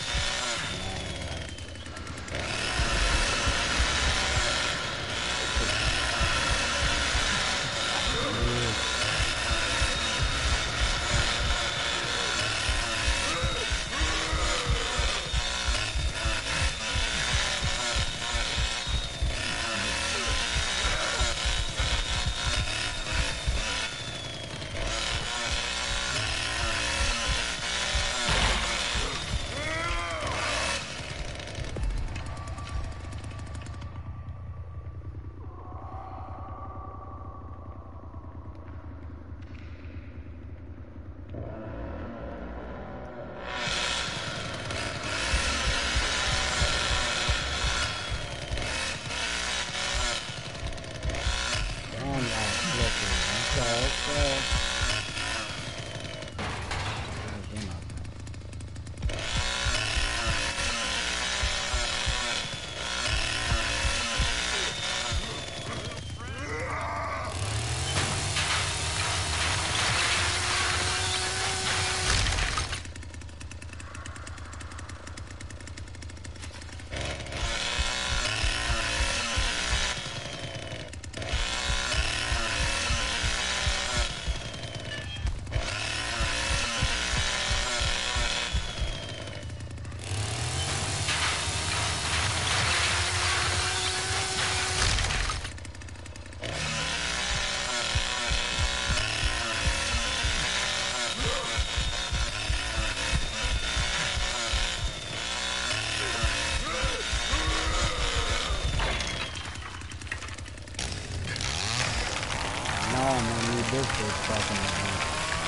This is fucking annoying.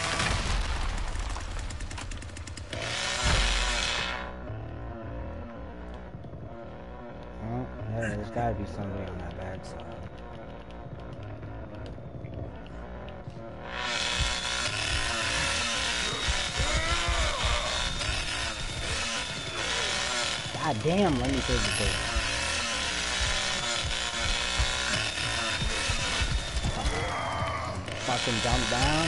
Oh, yeah, there's gotta be somebody on that bad side. God damn, let me through the door. Fucking jump down.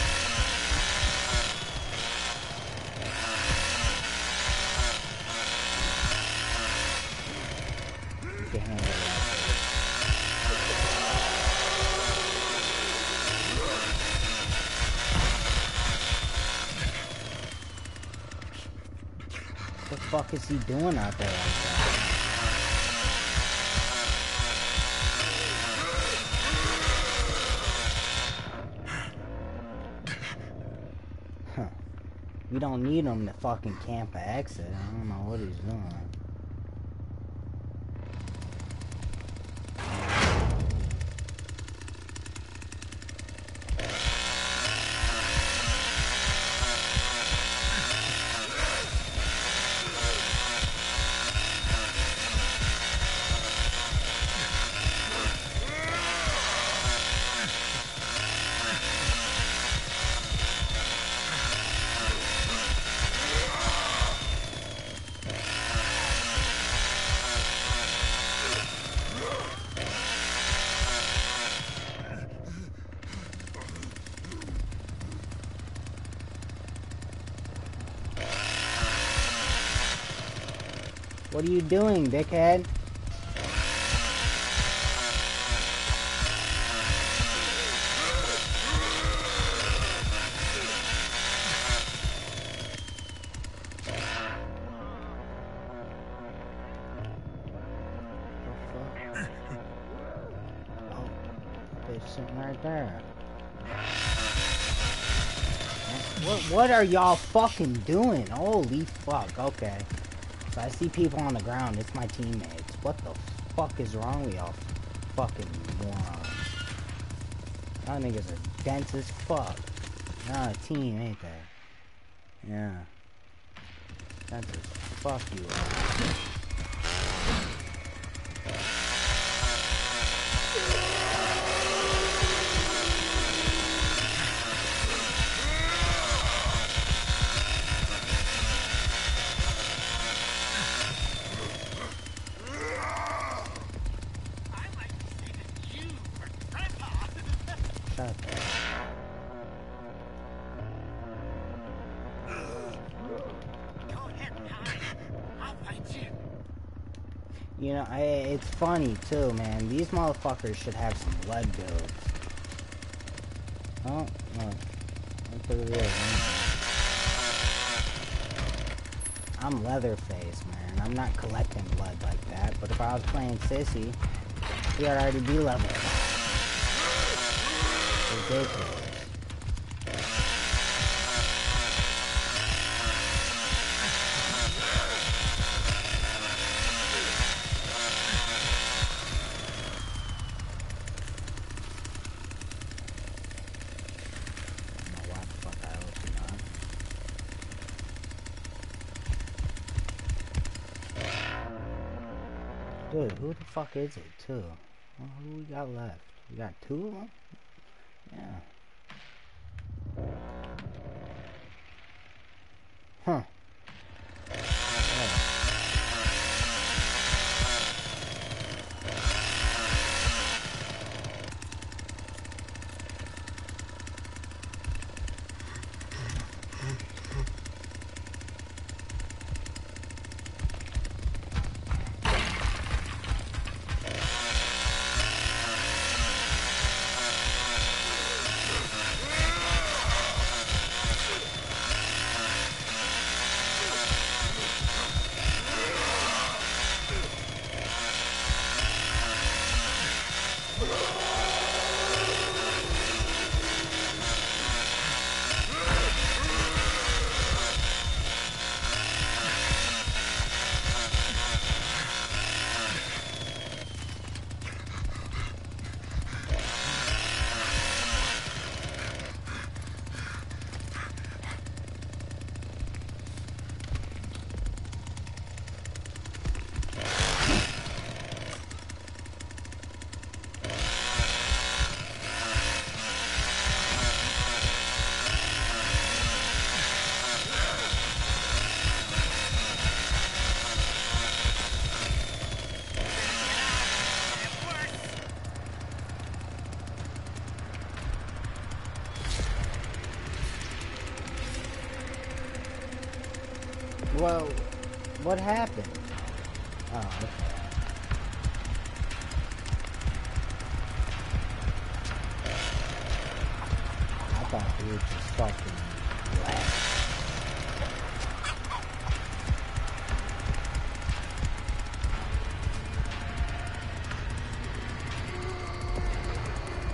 Get handle that. What the fuck is he doing out there like that? We don't need him to fucking camp an exit. I don't know what he's doing. What are you doing, dickhead? Oh, they're sitting right there. What, what are y'all fucking doing? Holy fuck, okay. So I see people on the ground, it's my teammates. What the fuck is wrong with y'all fucking morons? Y'all niggas are dense as fuck. Y'all a team, ain't they? Yeah. Dense as fuck you are. You know, I, it's funny too, man. These motherfuckers should have some lead builds. Oh, look. Look at this. I'm Leatherface, man. I'm not collecting blood like that. But if I was playing Sissy, he would already be level. Ridiculous. Dude, who the fuck is it, too? Well, who we got left? We got two of them? Yeah. Huh. Yeah. Well, what happened? Oh, okay. I thought we were just fucking left.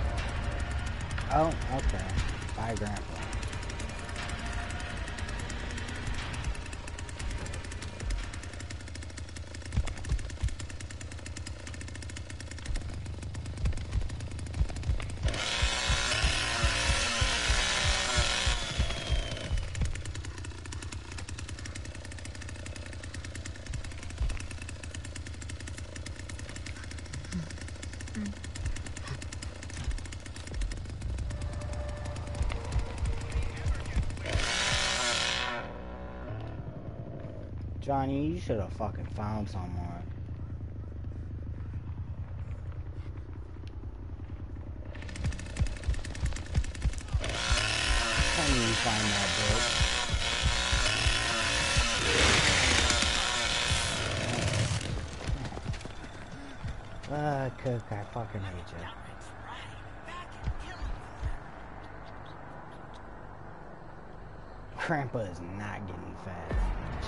Oh, okay. Bye, Grandpa. Johnny, you should have fucking found someone. Tell me you find that bitch. Uh, Cook, I fucking hate you. Grandpa is not getting fed.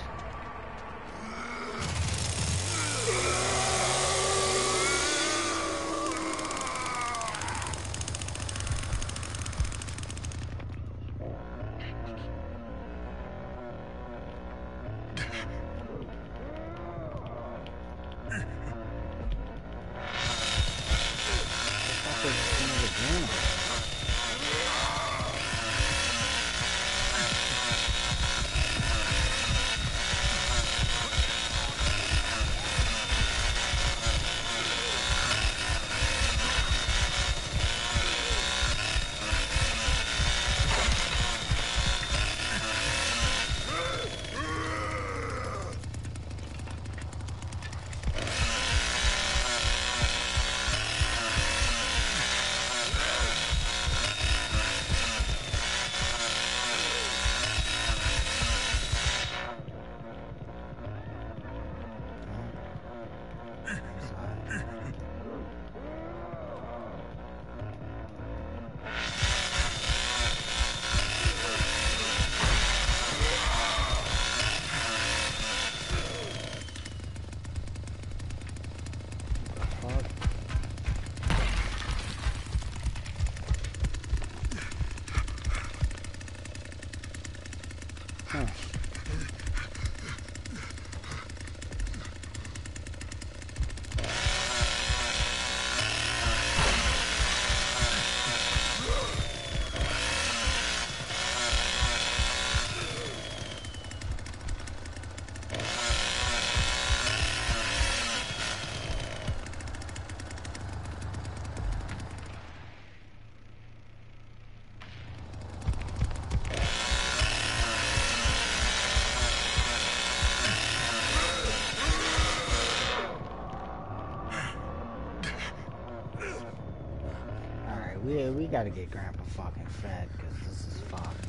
We, we gotta get Grandpa fucking fed, because this is fucked.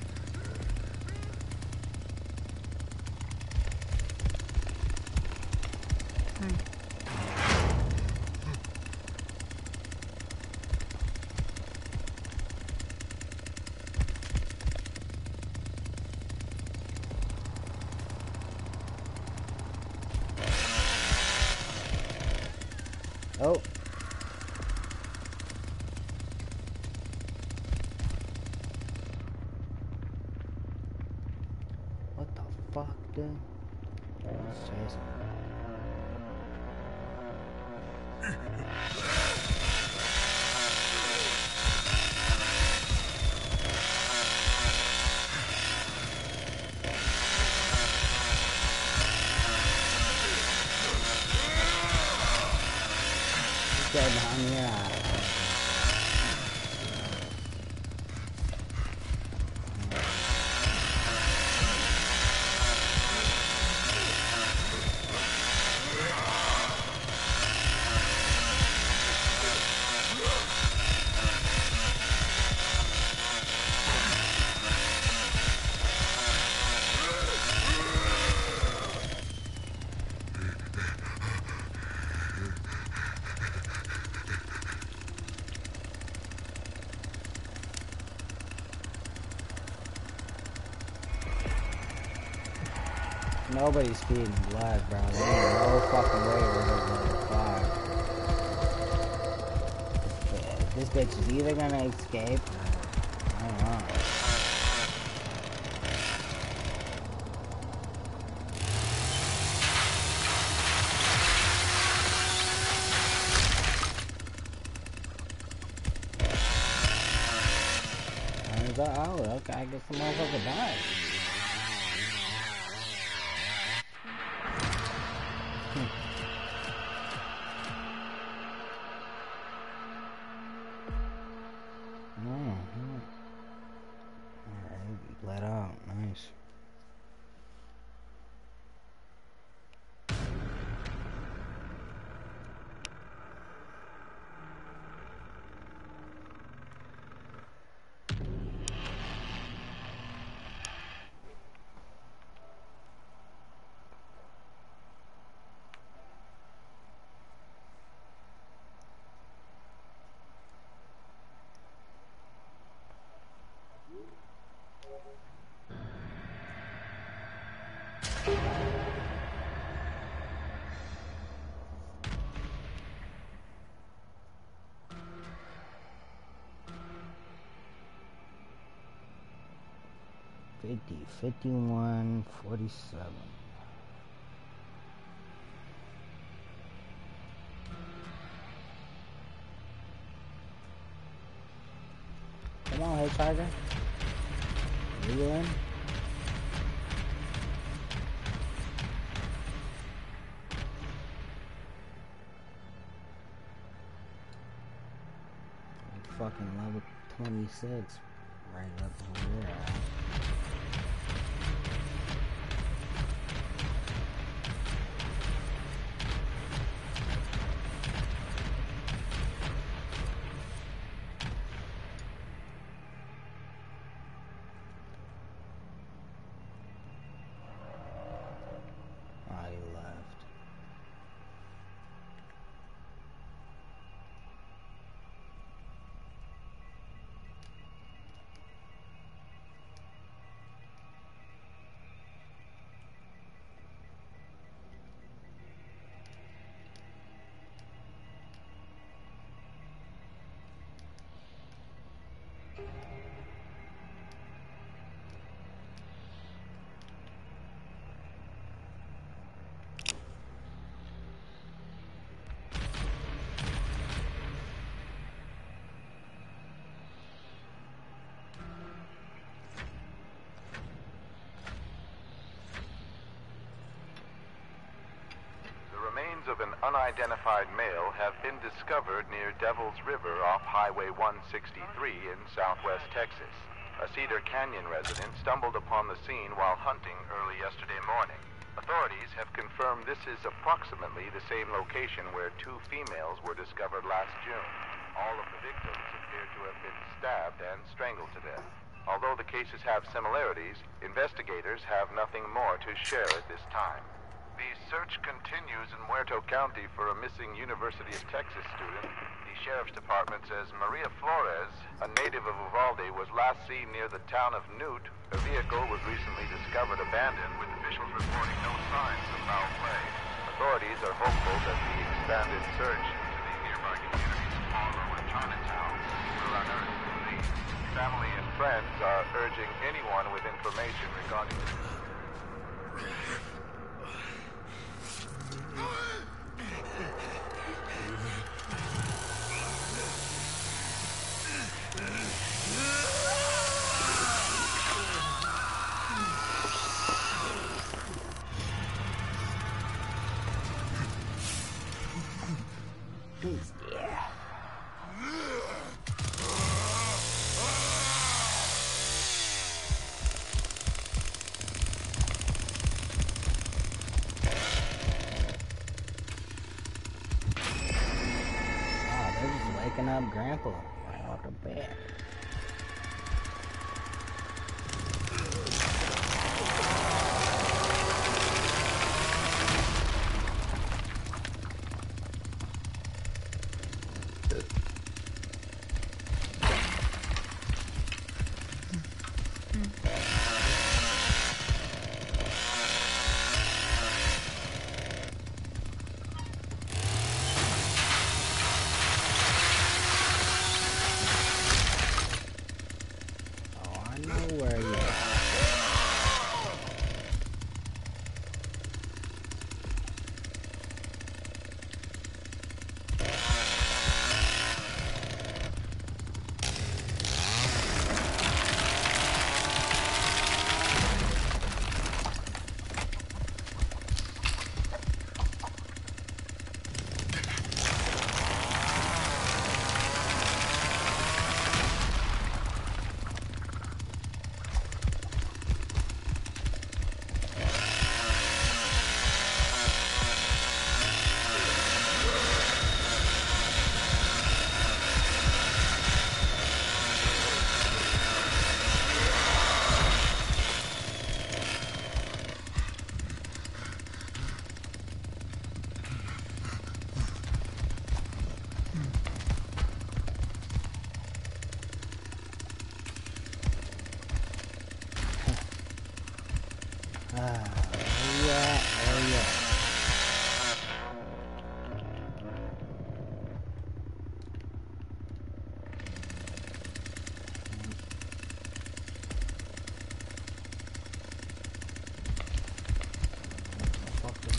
Oh. What the fuck, dude? Let's chase him. He's dead down here. Nobody's feeding blood, bro. There ain't no fucking way we're gonna fly. This bitch is either gonna escape or I don't know. Oh, okay, I guess the motherfucker died. Alright, bled out. Nice. Fifty, fifty-one, forty-seven. Come on, Hitchhiker. You in? Fucking level twenty-six. Right up over there. Of an unidentified male have been discovered near Devil's River off Highway one sixty-three in southwest Texas. A Cedar Canyon resident stumbled upon the scene while hunting early yesterday morning. Authorities have confirmed this is approximately the same location where two females were discovered last June. All of the victims appear to have been stabbed and strangled to death. Although the cases have similarities, investigators have nothing more to share at this time. The search continues in Muerto County for a missing University of Texas student. The Sheriff's Department says Maria Flores, a native of Uvalde, was last seen near the town of Newt. Her vehicle was recently discovered abandoned, with officials reporting no signs of foul play. Authorities are hopeful that the expanded search into the nearby communities of Harlow and Chinatown will unearth the lead. Family and friends are urging anyone with information regarding the yeah. Oh, they're just waking up Grandpa right off the bed. Ah,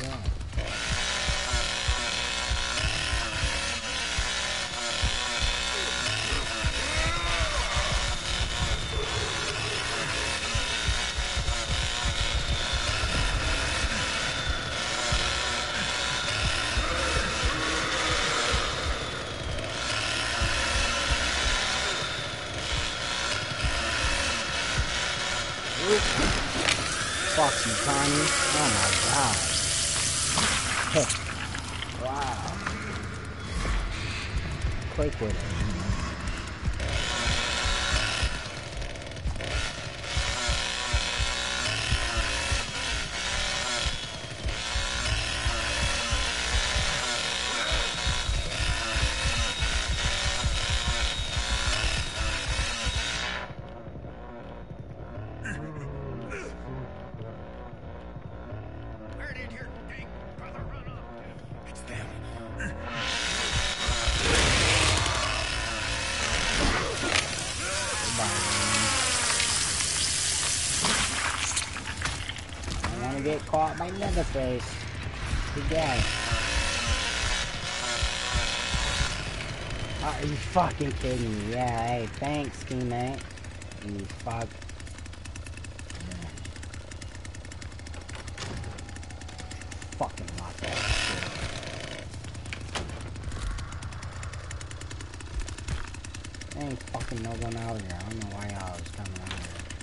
that? Fuck you, Connie. Oh my god. Wow. Quick with it. Get caught by Leatherface. Good guy. Are you fucking kidding me? Yeah, hey, thanks, teammate. You fuck. Fucking lock that shit. There ain't fucking no one out here. I don't know why y'all was coming out here.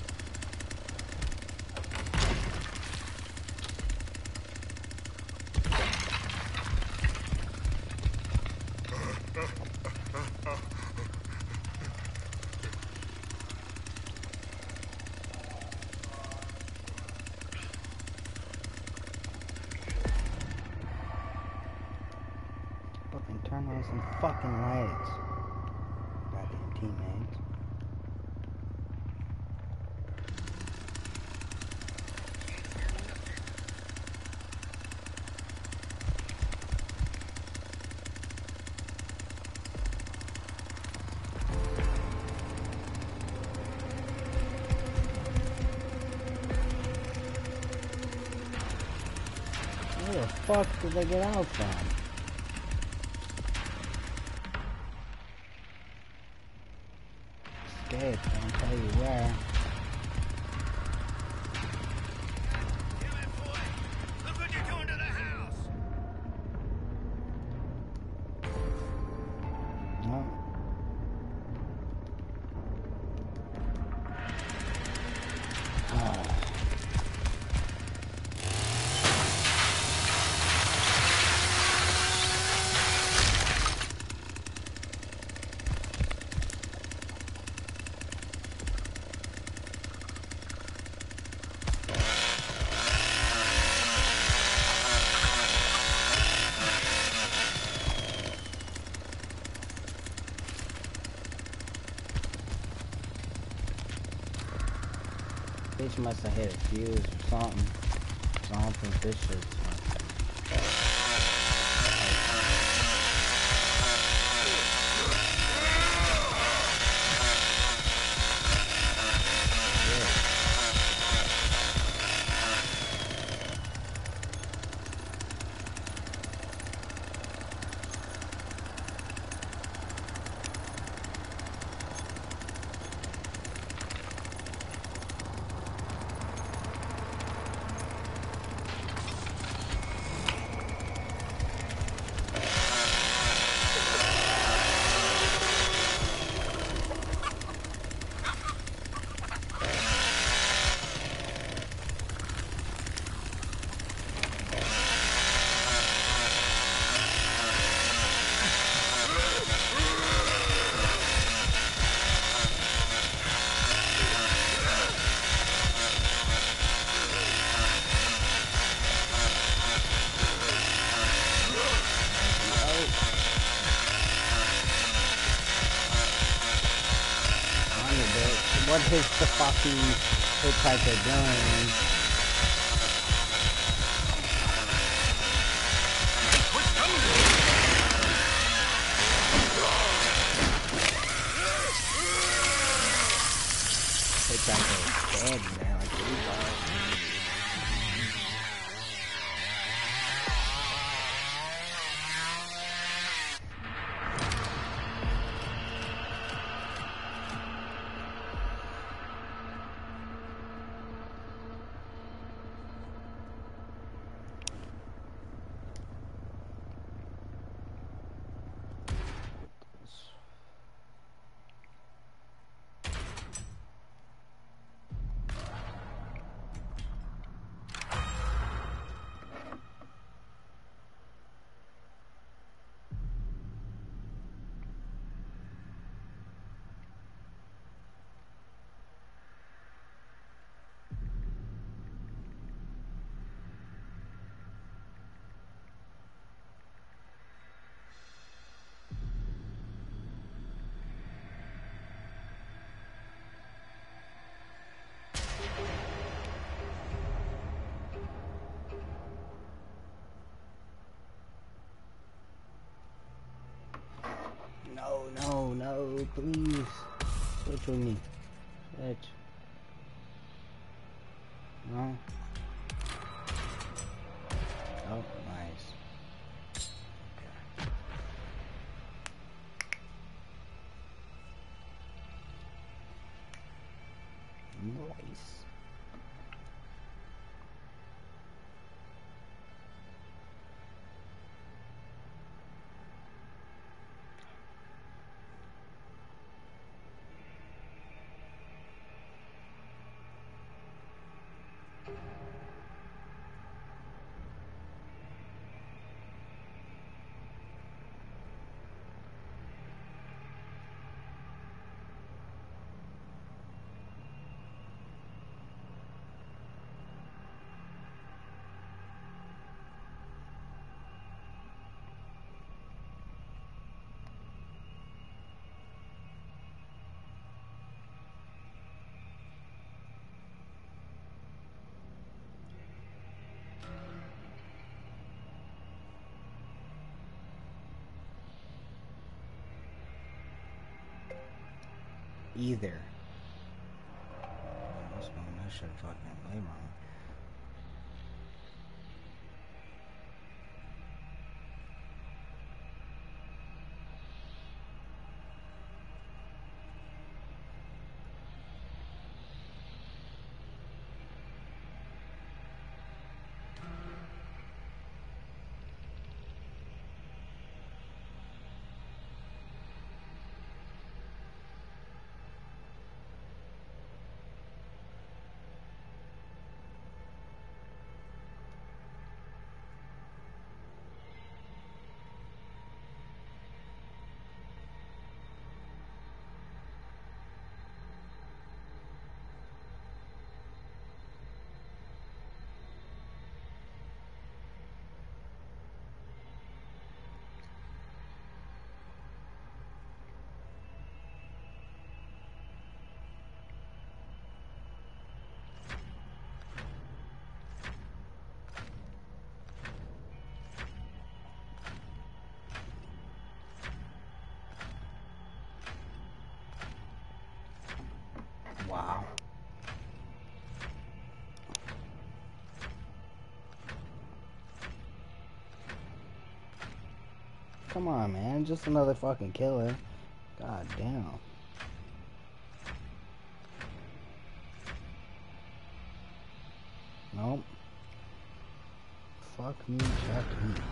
Turn on some fucking lights. Goddamn teammates. Where the fuck did they get out from? Scared, I don't tell you where. Damn it, boy! Look what you're doing to the house! No. Oh. Bitch must have hit a fuse or something. So I don't think this shit's what is the fucking hitchhiker doing? Hitchhiker is dead, man, like a retard. Hey, please. Switch with me. Switch. No? Oh, nice. Okay. Nice. Either. What's going on? That shit fucking way wrong. Wow. Come on, man. Just another fucking killer. God damn. Nope. Fuck me, check me.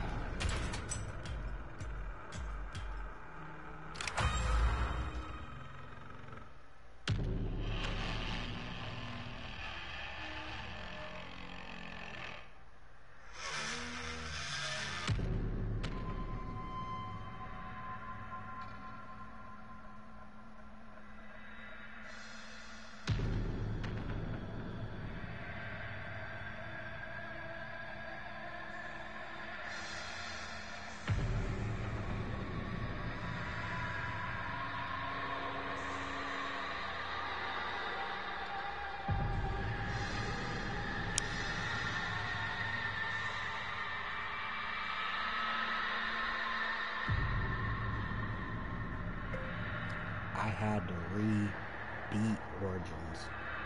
I had to re-beat Origins.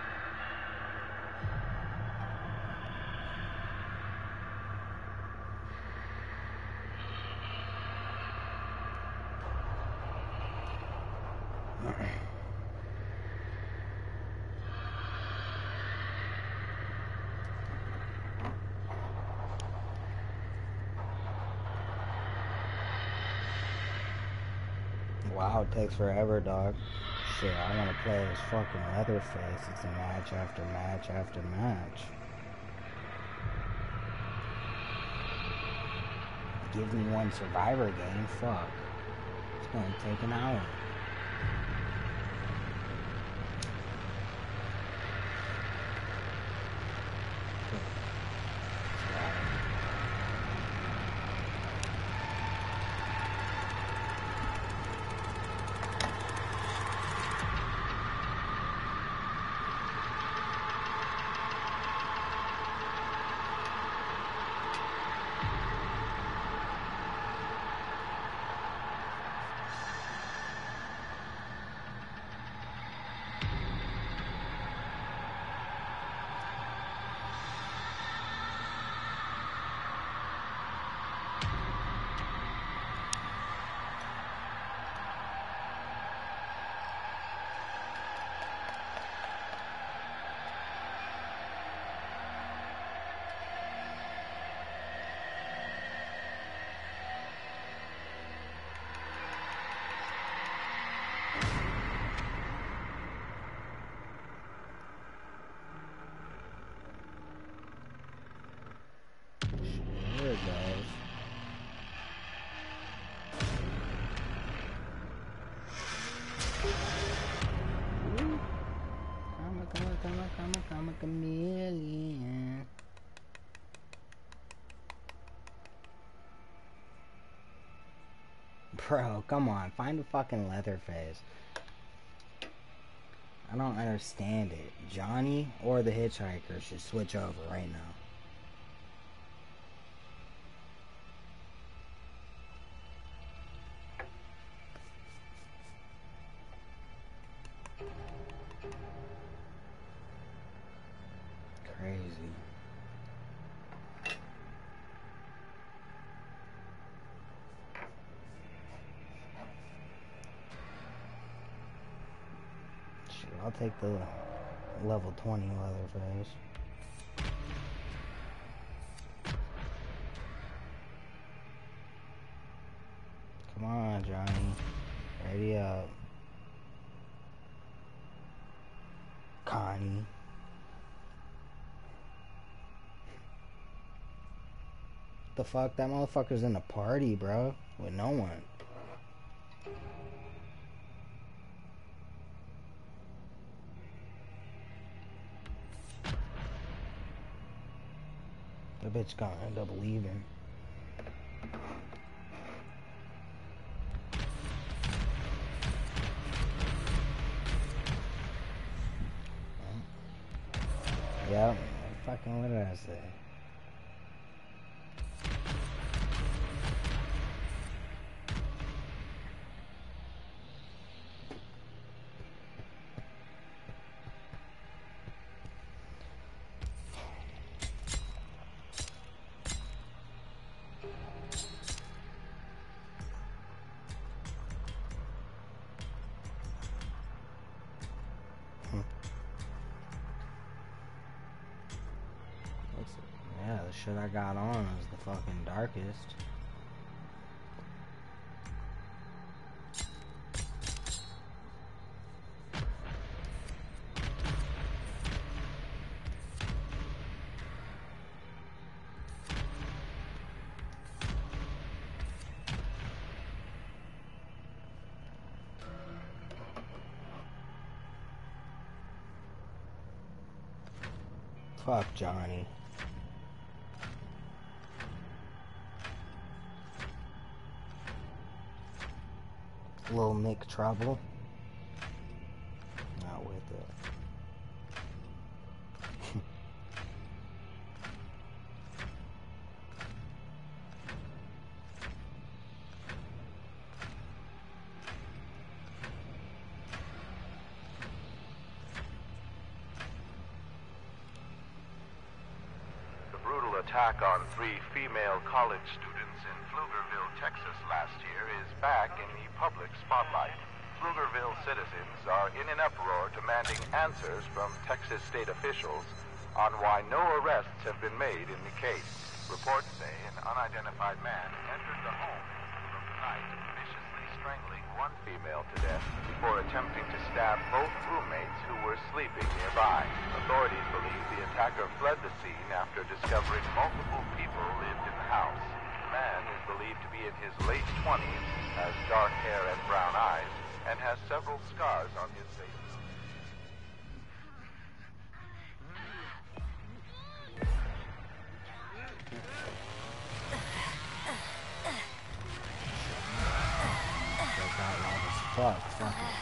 Wow, it takes forever, dog. Shit, I want to play as fucking Leatherface. It's a match after match after match. Give me one Survivor game, fuck. It's gonna take an hour. like a million. Bro, come on, find a fucking Leatherface. I don't understand it. Johnny or the Hitchhiker should switch over right now. Crazy. Shit, I'll take the level twenty Leatherface. Come on, Johnny. Ready up. Connie. The fuck? That motherfucker's in a party, bro. With no one. The bitch gonna end up leaving. Yep. Fucking what did I say? Yeah, the shit I got on is the fucking darkest. Fuck Johnny. Little Nick Trouble. Not with it. The brutal attack on three female college students in Pflugerville, Texas last year is back in the public spotlight. Pflugerville citizens are in an uproar demanding answers from Texas state officials on why no arrests have been made in the case. Reports say an unidentified man entered the home from the night, viciously strangling one female to death before attempting to stab both roommates who were sleeping nearby. Authorities believe the attacker fled the scene after discovering multiple people lived in the house. The man is believed to be in his late twenties, has dark hair and brown eyes, and has several scars on his face. Fuck, fuck it.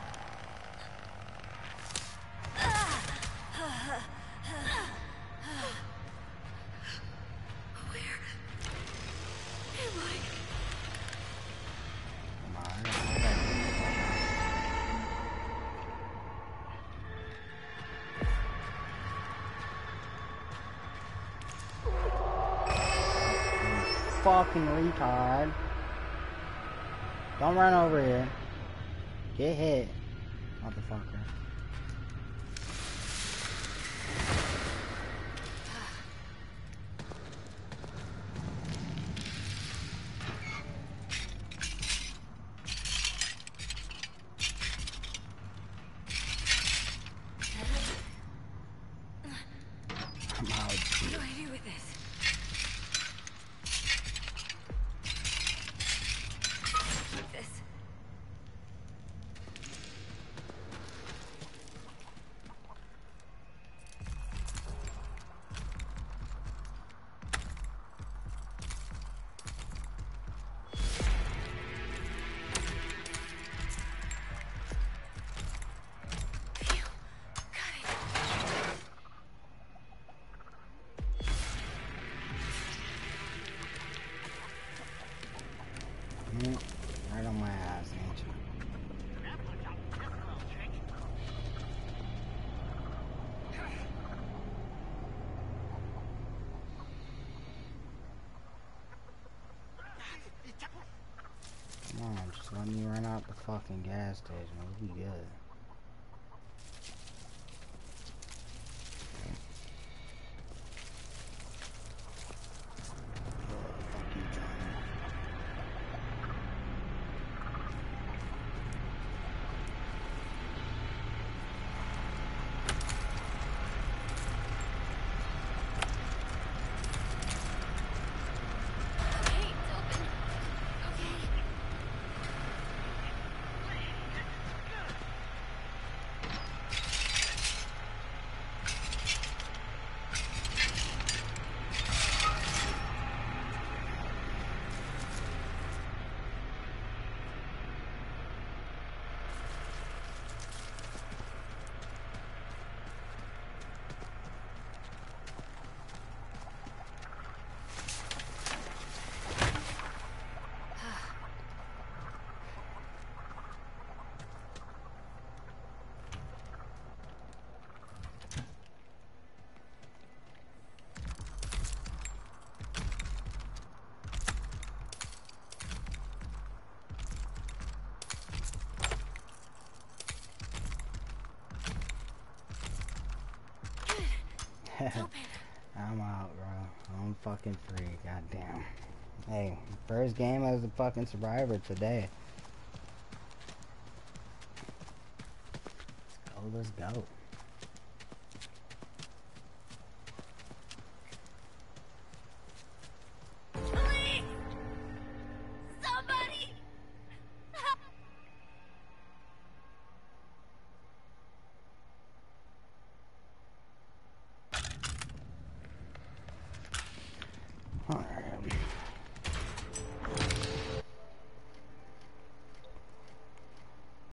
Fucking retard. Don't run over here. Get hit, motherfucker. I'm out. What do I do with this? With this. fucking gas station. We'll be good. Hey, it's open. Okay. I'm out, bro. I'm fucking free. Goddamn. Hey, first game as a fucking survivor today. Let's go. Let's go.